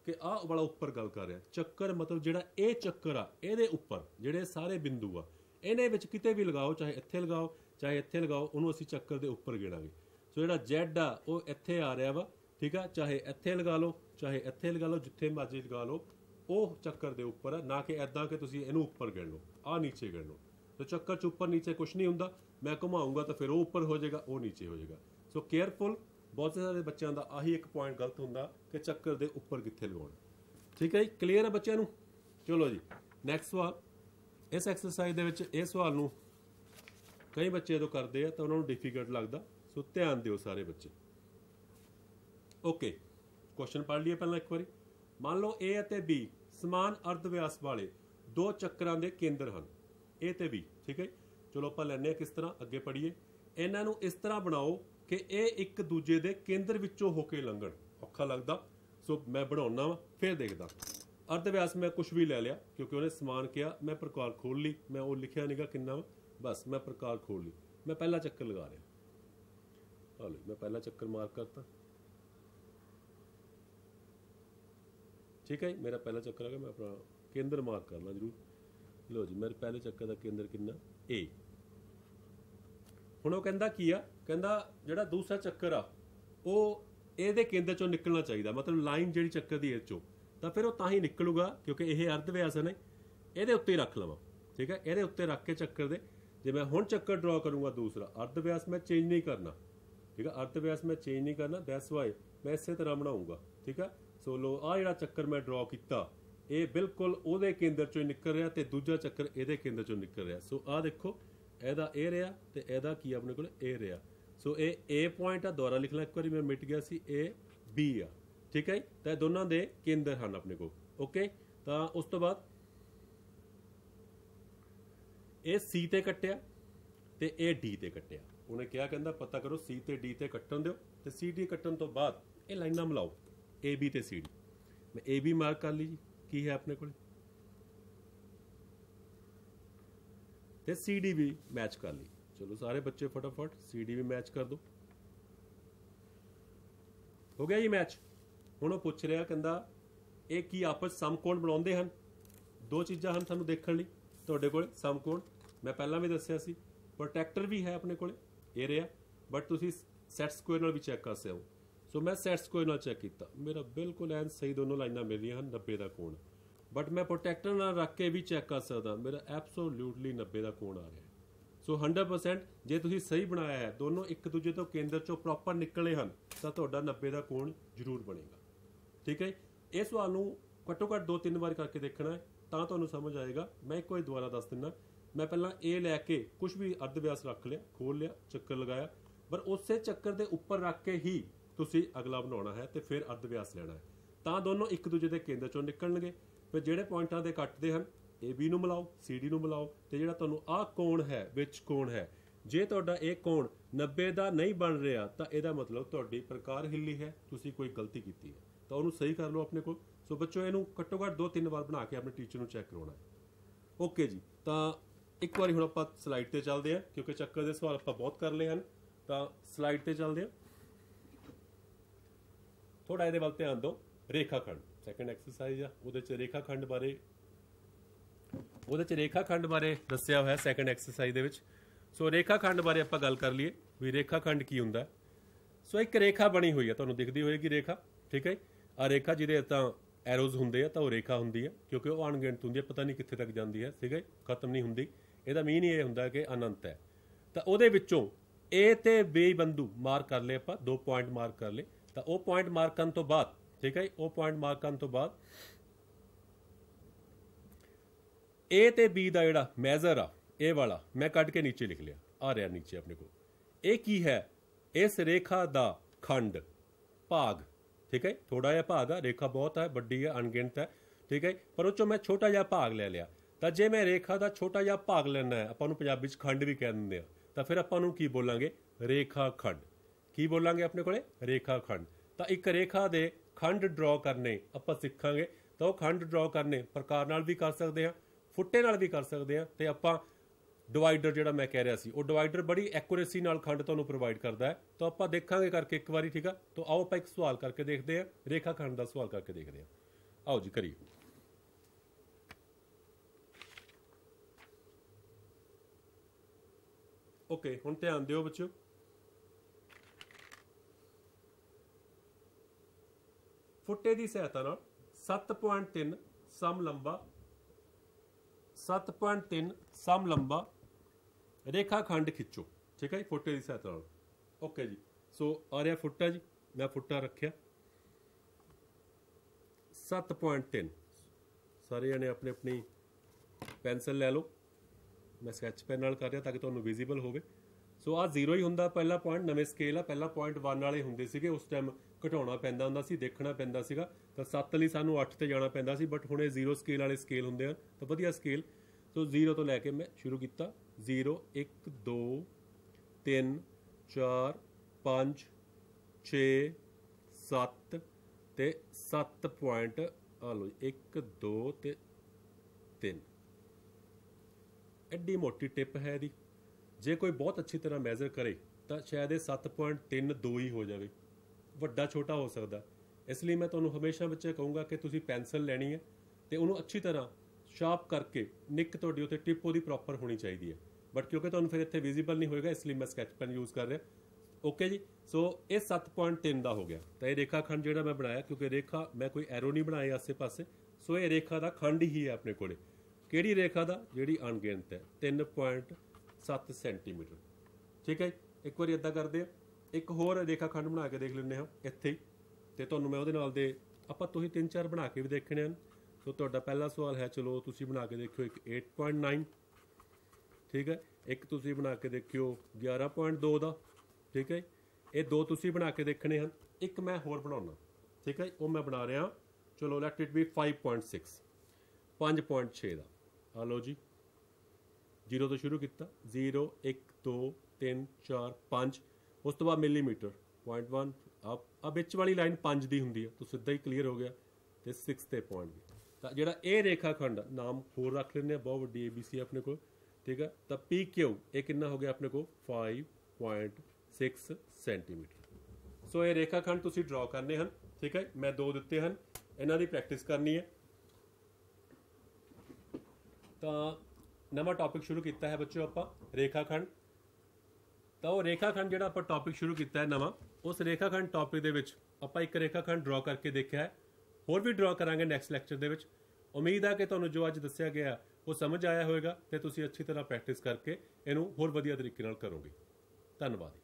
कि आ वाला उपर गल कर रहा। चक्कर मतलब जिहड़ा ये चक्कर आ इहदे उपर जिहड़े सारे बिंदु आ इन्हें विच किते भी लगाओ, चाहे इत्थे लगाओ चाहे इत्थे लगाओ, उन्होंने असीं चक्कर दे उपर गिणांगे। सो जिहड़ा Z आ वो इत्थे आ रहा वा, ठीक है, चाहे इत्थे लगा लो चाहे इत्थे लगा लो, जिथे मर्जी लगा लो, वो चक्कर दे उपर है, ना कि इदां कि तुसीं इहनूं उपर गिण लो, आ नीचे गिण लो। तो चक्कर च उपर नीचे कुछ नहीं हुंदा, मैं घुमाऊंगा तो फिर वो उपर हो जाएगा, वो नीचे हो जाएगा। सो केयरफुल, बहुत सारे बच्चों का आही एक पॉइंट गलत होंदा कि चक्कर दे उपर कित्थे लगाउणा। ठीक है जी, क्लीयर है बच्चों नूं? चलो जी नैक्सट सवाल। इस एक्सरसाइज दे विच इस सवाल नूं कई बच्चे जो करते हैं तो उन्होंने डिफिकल्ट लगता, सो ध्यान दिओ सारे बच्चे। ओके, क्वेश्चन पढ़ लिए पहला एक बारी। मान लो ए और बी समान अर्ध व्यास वाले दो चक्करां दे केंद्र हैं, ए ते बी, ठीक है। चलो आप लैने किस तरह, अगे पढ़िए। इन्हां नूं इस तरह बनाओ कि ये एक दूजे दे केंद्र विचों होके लंघण। औखा लगता, सो मैं बनाउणा वा, फिर देखदा। अर्ध व्यास मैं कुछ भी लै लिया क्योंकि उन्हें समान किया, मैं प्रकार खोल ली, मैं वो लिखिया नहीं किन्ना वा, बस मैं प्रकार खोल ली, मैं पहला चक्कर लगा रहा। लो मैं पहला चक्कर मार्क करता, ठीक है, मेरा पहला चक्कर आ गया। मैं अपना केंद्र मार्क करना जरूर। लो जी मेरे पहले चक्कर का केंद्र कितना, ए। हुण वो कहंदा की आ, कहंदा जिहड़ा दूसरा चक्कर आ वो ਇਹਦੇ केंद्र चों निकलना चाहिए, मतलब लाइन जिहड़ी चक्कर दी इस चों, तो फिर वो तां ही निकलूगा क्योंकि यह अर्ध व्यास है ना, ये उत्ते रख लवां, ठीक है। ये उत्ते रख के चक्कर दे जे मैं हुण चक्कर ड्रॉ करूँगा दूसरा, अर्ध व्यास मैं चेंज नहीं करना, ठीक है, अर्ध व्यास मैं चेंज नहीं करना, दैट्स वाई मैं इस तरह बनाऊँगा, ठीक है। सो लो आ जिहड़ा चक्कर मैं ड्रॉ किया ये बिल्कुल उहदे केंद्र चों निकल रहा, तो दूजा चक्कर इहदे केंद्र चों निकल रहा। सो आ देखो ਇਹਦਾ ਇਹ ਰਿਹਾ ਤੇ ਇਹਦਾ ਕੀ ਆਪਣੇ ਕੋਲ ਇਹ ਰਿਹਾ। ਸੋ ਇਹ A ਪੁਆਇੰਟ ਆ, ਦੁਬਾਰਾ ਲਿਖ ਲਾਂ ਇੱਕ ਵਾਰੀ, ਮੈਂ ਮਿਟ ਗਿਆ ਸੀ, A B ਆ, ਠੀਕ ਹੈ। ਤਾਂ ਦੋਨਾਂ ਦੇ ਕੇਂਦਰ ਹਨ ਆਪਣੇ ਕੋਲ। ਓਕੇ, ਤਾਂ ਉਸ ਤੋਂ ਬਾਅਦ ਇਹ C ਤੇ ਕੱਟਿਆ ਤੇ ਇਹ D ਤੇ ਕੱਟਿਆ। ਉਹਨੇ ਕਿਹਾ ਕਹਿੰਦਾ ਪਤਾ ਕਰੋ C ਤੇ D ਤੇ ਕੱਟਣ ਦਿਓ, ਤੇ C D ਕੱਟਣ ਤੋਂ ਬਾਅਦ ਇਹ ਲਾਈਨਾਂ ਮਿਲਾਓ A B ਤੇ C D। ਮੈਂ A B ਮਾਰਕ ਕਰ ਲਈ ਜੀ, ਕੀ ਹੈ ਆਪਣੇ ਕੋਲ, ਤੇ सी डी भी मैच कर ली। चलो सारे बच्चे फटाफट सी डी भी मैच कर दो। हो गया जी मैच। हुण पूछ रहा कहंदा ये की आपस समकोण बनाउंदे हन। दो चीज़ां हन तुहानूं देखण लई तुहाडे कोल, समकोण मैं पहलां भी दस्सिया सी, प्रोटैक्टर भी है अपने कोल, ये रहा, बट तुसीं सैट स्क्वेयर नाल भी चैक कर सकते हो। सो मैं सैट स्क्वेयर नाल चैक किया, मेरा बिल्कुल एन सही दोनों लाइनां मिल रही हैं, 90 का कोण। बट मैं प्रोटैक्टर नाल रख के भी चैक कर सकता, मेरा एब्सोल्यूटली 90 का कोण आ रहा है। सो 100% जे तुसीं सही बनाया है, दोनों एक दूजे तो केंद्र चों प्रॉपर निकले हैं, तो तुहाडा 90 का कोण जरूर बनेगा, ठीक है। इस सवाल नूं घट्टो घट्ट 2-3 बार करके देखना है, तो तुहानूं समझ आएगा। मैं एक बार दोबारा दस दिना, मैं पहला ए लैके कुछ भी अर्ध व्यास रख लिया, खोल लिया, चक्कर लगाया, पर उस चक्कर के उपर रख के ही तुसीं अगला बनाउणा है, तो फिर अर्ध व्यास लेना है, तो दोनों एक दूजे के केंद्र चों निकलणगे। फिर ਜਿਹੜੇ ਪੁਆਇੰਟਾਂ ਦੇ ਕੱਟਦੇ ਹਨ ए बी ਨੂੰ ਮਿਲਾਓ, सी डी ਨੂੰ ਮਿਲਾਓ, ਤੇ ਜਿਹੜਾ ਤੁਹਾਨੂੰ ਆਹ ਕੋਣ ਹੈ ਵਿੱਚ ਕੋਣ ਹੈ, ਜੇ ਤੁਹਾਡਾ ਇਹ ਕੋਣ 90 ਦਾ ਨਹੀਂ ਬਣ ਰਿਹਾ ਤਾਂ ਇਹਦਾ ਮਤਲਬ ਤੁਹਾਡੀ ਪ੍ਰਕਾਰ ਹਿੱਲੀ ਹੈ, ਤੁਸੀਂ ਕੋਈ ਗਲਤੀ ਕੀਤੀ ਹੈ, ਤਾਂ ਉਹਨੂੰ ਸਹੀ ਕਰ ਲਓ ਆਪਣੇ ਕੋਲ। ਸੋ ਬੱਚੋ ਇਹਨੂੰ ਘੱਟੋ ਘੱਟ 2-3 ਵਾਰ ਬਣਾ ਕੇ ਆਪਣੇ ਟੀਚਰ ਨੂੰ ਚੈੱਕ ਕਰਵਾਉਣਾ ਹੈ। ਓਕੇ ਜੀ, ਤਾਂ ਇੱਕ ਵਾਰੀ ਹੁਣ ਆਪਾਂ ਸਲਾਈਡ ਤੇ ਚੱਲਦੇ ਹਾਂ ਕਿਉਂਕਿ ਚੱਕਰ ਦੇ ਸਵਾਲ ਆਪਾਂ ਬਹੁਤ ਕਰ ਲਏ ਹਨ, ਤਾਂ ਸਲਾਈਡ ਤੇ ਚੱਲਦੇ ਹਾਂ। ਥੋੜਾ ਇਹਦੇ ਵੱਲ ਧਿਆਨ ਦਿਓ। ਰੇਖਾਖੰਡ ਸੈਕੰਡ ਐਕਸਰਸਾइज ਆ, ਉਹਦੇ 'ਚ ਰੇਖਾਖੰਡ ਬਾਰੇ ਦੱਸਿਆ ਹੋਇਆ ਸੈਕੰਡ ਐਕਸਰਸਾइज ਦੇ ਵਿੱਚ। ਸੋ ਰੇਖਾਖੰਡ ਬਾਰੇ ਆਪਾਂ ਗੱਲ ਕਰ ਲਈਏ ਵੀ ਰੇਖਾਖੰਡ ਕੀ ਹੁੰਦਾ। ਸੋ ਇੱਕ ਰੇਖਾ ਬਣੀ ਹੋਈ ਹੈ, ਤੁਹਾਨੂੰ ਦਿਖਦੀ ਹੋਏਗੀ ਰੇਖਾ, ਠੀਕ ਹੈ। ਆ ਰੇਖਾ ਜਿਹਦੇ ਤਾਂ ਐਰੋਜ਼ ਹੁੰਦੇ ਆ ਤਾਂ ਉਹ ਰੇਖਾ ਹੁੰਦੀ ਹੈ ਕਿਉਂਕਿ ਉਹ ਅਣਗਿਣਤ ਹੁੰਦੀ ਹੈ, ਪਤਾ ਨਹੀਂ ਕਿੱਥੇ ਤੱਕ ਜਾਂਦੀ ਹੈ, ਠੀਕ ਹੈ, ਖਤਮ ਨਹੀਂ ਹੁੰਦੀ। ਇਹਦਾ ਮੀਨ ਇਹ ਹੁੰਦਾ ਕਿ ਅਨੰਤ ਹੈ। ਤਾਂ ਉਹਦੇ ਵਿੱਚੋਂ A ਤੇ B ਬਿੰਦੂ ਮਾਰਕ ਕਰ ਲਏ ਆਪਾਂ, 2 ਪੁਆਇੰਟ ਮਾਰਕ ਕਰ ਲਏ। ਤਾਂ ਉਹ ਪੁਆਇੰਟ ਮਾਰਕ ਕਰਨ ਤੋਂ ਬਾਅਦ, ठीक है, वो पॉइंट मार्क करने तो बाद ए ते बी का जिहड़ा मैजर आ, ए वाला मैं कट के नीचे लिख लिया, आ रहा नीचे अपने को। ये की है, इस रेखा दा खंड भाग, ठीक है, थोड़ा जिहा भाग आ, रेखा बहुत है, वड्डी है, अनगिनत है, ठीक है, पर उस मैं छोटा जिहा भाग ले लिया। तो जे मैं रेखा का छोटा जिहा भाग लेना है, आपां नूं पंजाबी च खंड भी कह दिंदे आ, तो फिर आपां नूं की बोलांगे, रेखा खंड। की बोलांगे अपने कोले, रेखा खंड। तो एक रेखा दे खंड ड्रॉ करने ਆਪਾਂ ਸਿੱਖਾਂਗੇ। ਤਾਂ ਉਹ ਖੰਡ ड्रॉ ਕਰਨੇ ਪ੍ਰਕਾਰ ਨਾਲ ਵੀ ਕਰ ਸਕਦੇ ਹਾਂ, ਫੁੱਟੇ ਨਾਲ ਵੀ ਕਰ ਸਕਦੇ ਹਾਂ, ਤੇ ਆਪਾਂ ਡਿਵਾਈਡਰ ਜਿਹੜਾ ਮੈਂ ਕਹਿ ਰਿਹਾ ਸੀ, ਉਹ ਡਿਵਾਈਡਰ ਬੜੀ ਐਕੂਰੇਸੀ ਨਾਲ ਖੰਡ ਤੁਹਾਨੂੰ ਪ੍ਰੋਵਾਈਡ ਕਰਦਾ ਹੈ। ਤਾਂ ਆਪਾਂ ਦੇਖਾਂਗੇ ਕਰਕੇ ਇੱਕ ਵਾਰੀ, ਠੀਕ ਆ। ਤਾਂ ਆਓ ਆਪਾਂ ਇੱਕ ਸਵਾਲ ਕਰਕੇ ਦੇਖਦੇ ਹਾਂ, ਰੇਖਾ ਖੰਡ ਦਾ ਸਵਾਲ ਕਰਕੇ ਦੇਖਦੇ ਹਾਂ। आओ जी करिए। ओके हुण ध्यान दिओ बच्चों, फुट्टे की सहायता नाल 7.3 समलंबा 7.3 समलंबा रेखाखंड खिंचो। ठीक है जी, फुट्टे की सहायता नाल। ओके जी, सो आ रहा फुट्टा जी, मैं फुट्टा रखिया 7.3। सारे जने अपनी अपनी पेंसिल लै लो, मैं स्कैच पेन नाल कर रहा ताकि तुहानूं विजिबल होवे। सो आ 0 ही हुंदा पहला पॉइंट, नवें स्केल आ, पहला पॉइंट 1 वाले हुंदे सीगे, उस टाइम घटाउणा पैंदा हुंदा सी, देखना पैंदा सीगा, तो 7 लई सानूं 8 ते जाना पैंदा सी, बट हुण 0 स्केल वाले स्केल हुंदे आ, तो वधिया स्केल। सो 0 तो लैके मैं शुरू किया, 0 1 2 3 4 5 6 7 ते 7 पॉइंट आ लो 1 2 ते 3। एड्डी मोटी टिप है दी, जे कोई बहुत अच्छी तरह मैजर करे तो शायद 7.3 2 ही हो जाए, वड्डा छोटा हो सकता। इसलिए मैं तुहानूं हमेशा बच्चे कहूँगा कि तुसीं पेंसिल लैनी है तो उन्होंने अच्छी तरह शार्प करके निक तुहाडी उत्ते टिप उहदी प्रॉपर होनी चाहिए है, बट क्योंकि तुहानूं फिर इत्थे विजिबल नहीं होएगा इसलिए मैं स्कैच पेन यूज़ कर रहा। ओके जी, सो ये 7.3 का हो गया। तो ये रेखाखंड जिहड़ा मैं बनाया, क्योंकि रेखा मैं कोई एरो नहीं बनाए आसे पासे, सो ये रेखा का खंड ही है अपने कोले। किहड़ी रेखा का, जिहड़ी अणगिणत है 3.7 सेंटीमीटर। ठीक है, एक बार इदा करते हैं, एक होर रेखाखंड बना के देख लें इत्थे ही, तो तुहानूं मैं उहदे नाल दे आपां तुसीं 3-4 बना के भी देखने हैं। तो तुहाडा पहला सवाल है, चलो तुसीं बना के देखियो एक 8.9, ठीक है, एक तुसीं बना के देखियो 11.2 का, ठीक है, ये 2 तुसीं बना के देखने हैं, एक मैं होर बनाउणा। ठीक है, वो मैं बना रहा, चलो लैट इट बी 5.6 5.6 का। आ लो जी, 0 तो शुरू किया, 0 1 2 3 4 5, उस तो बाद मिलीमीटर 0.1, अब बिच वाली लाइन 5 की होंगी है, तो सीधा ही क्लीयर हो गया। तो 6 ते पॉइंट भी, तो जोड़ा ये रेखाखंड नाम होर रख लें, बहुत वड्डी ABC अपने को। ठीक है, तो PQ ये कितना हो गया अपने को 5.6 सेंटीमीटर। सो ये रेखाखंड तुसीं ड्रॉ करने हैं। ठीक है, मैं 2 दिते हैं, इन्हां दी प्रैक्टिस करनी है। तो नवा टॉपिक शुरू किया है बच्चों आपां रेखाखंड। तो वो रेखाखंड जिहड़ा आपां टॉपिक शुरू किया है नवा, उस रेखाखंड टॉपिक दे विच आपां एक रेखाखंड ड्रॉ करके देखा है, होर भी ड्रॉ करांगे नैक्सट लैक्चर दे विच। उम्मीद है कि तुहानूं जो अज दस्सिया गया वो समझ आया होएगा, तो तुसीं अच्छी तरह प्रैक्टिस करके इहनूं होर वधिया तरीके नाल करोगे। धन्नवाद।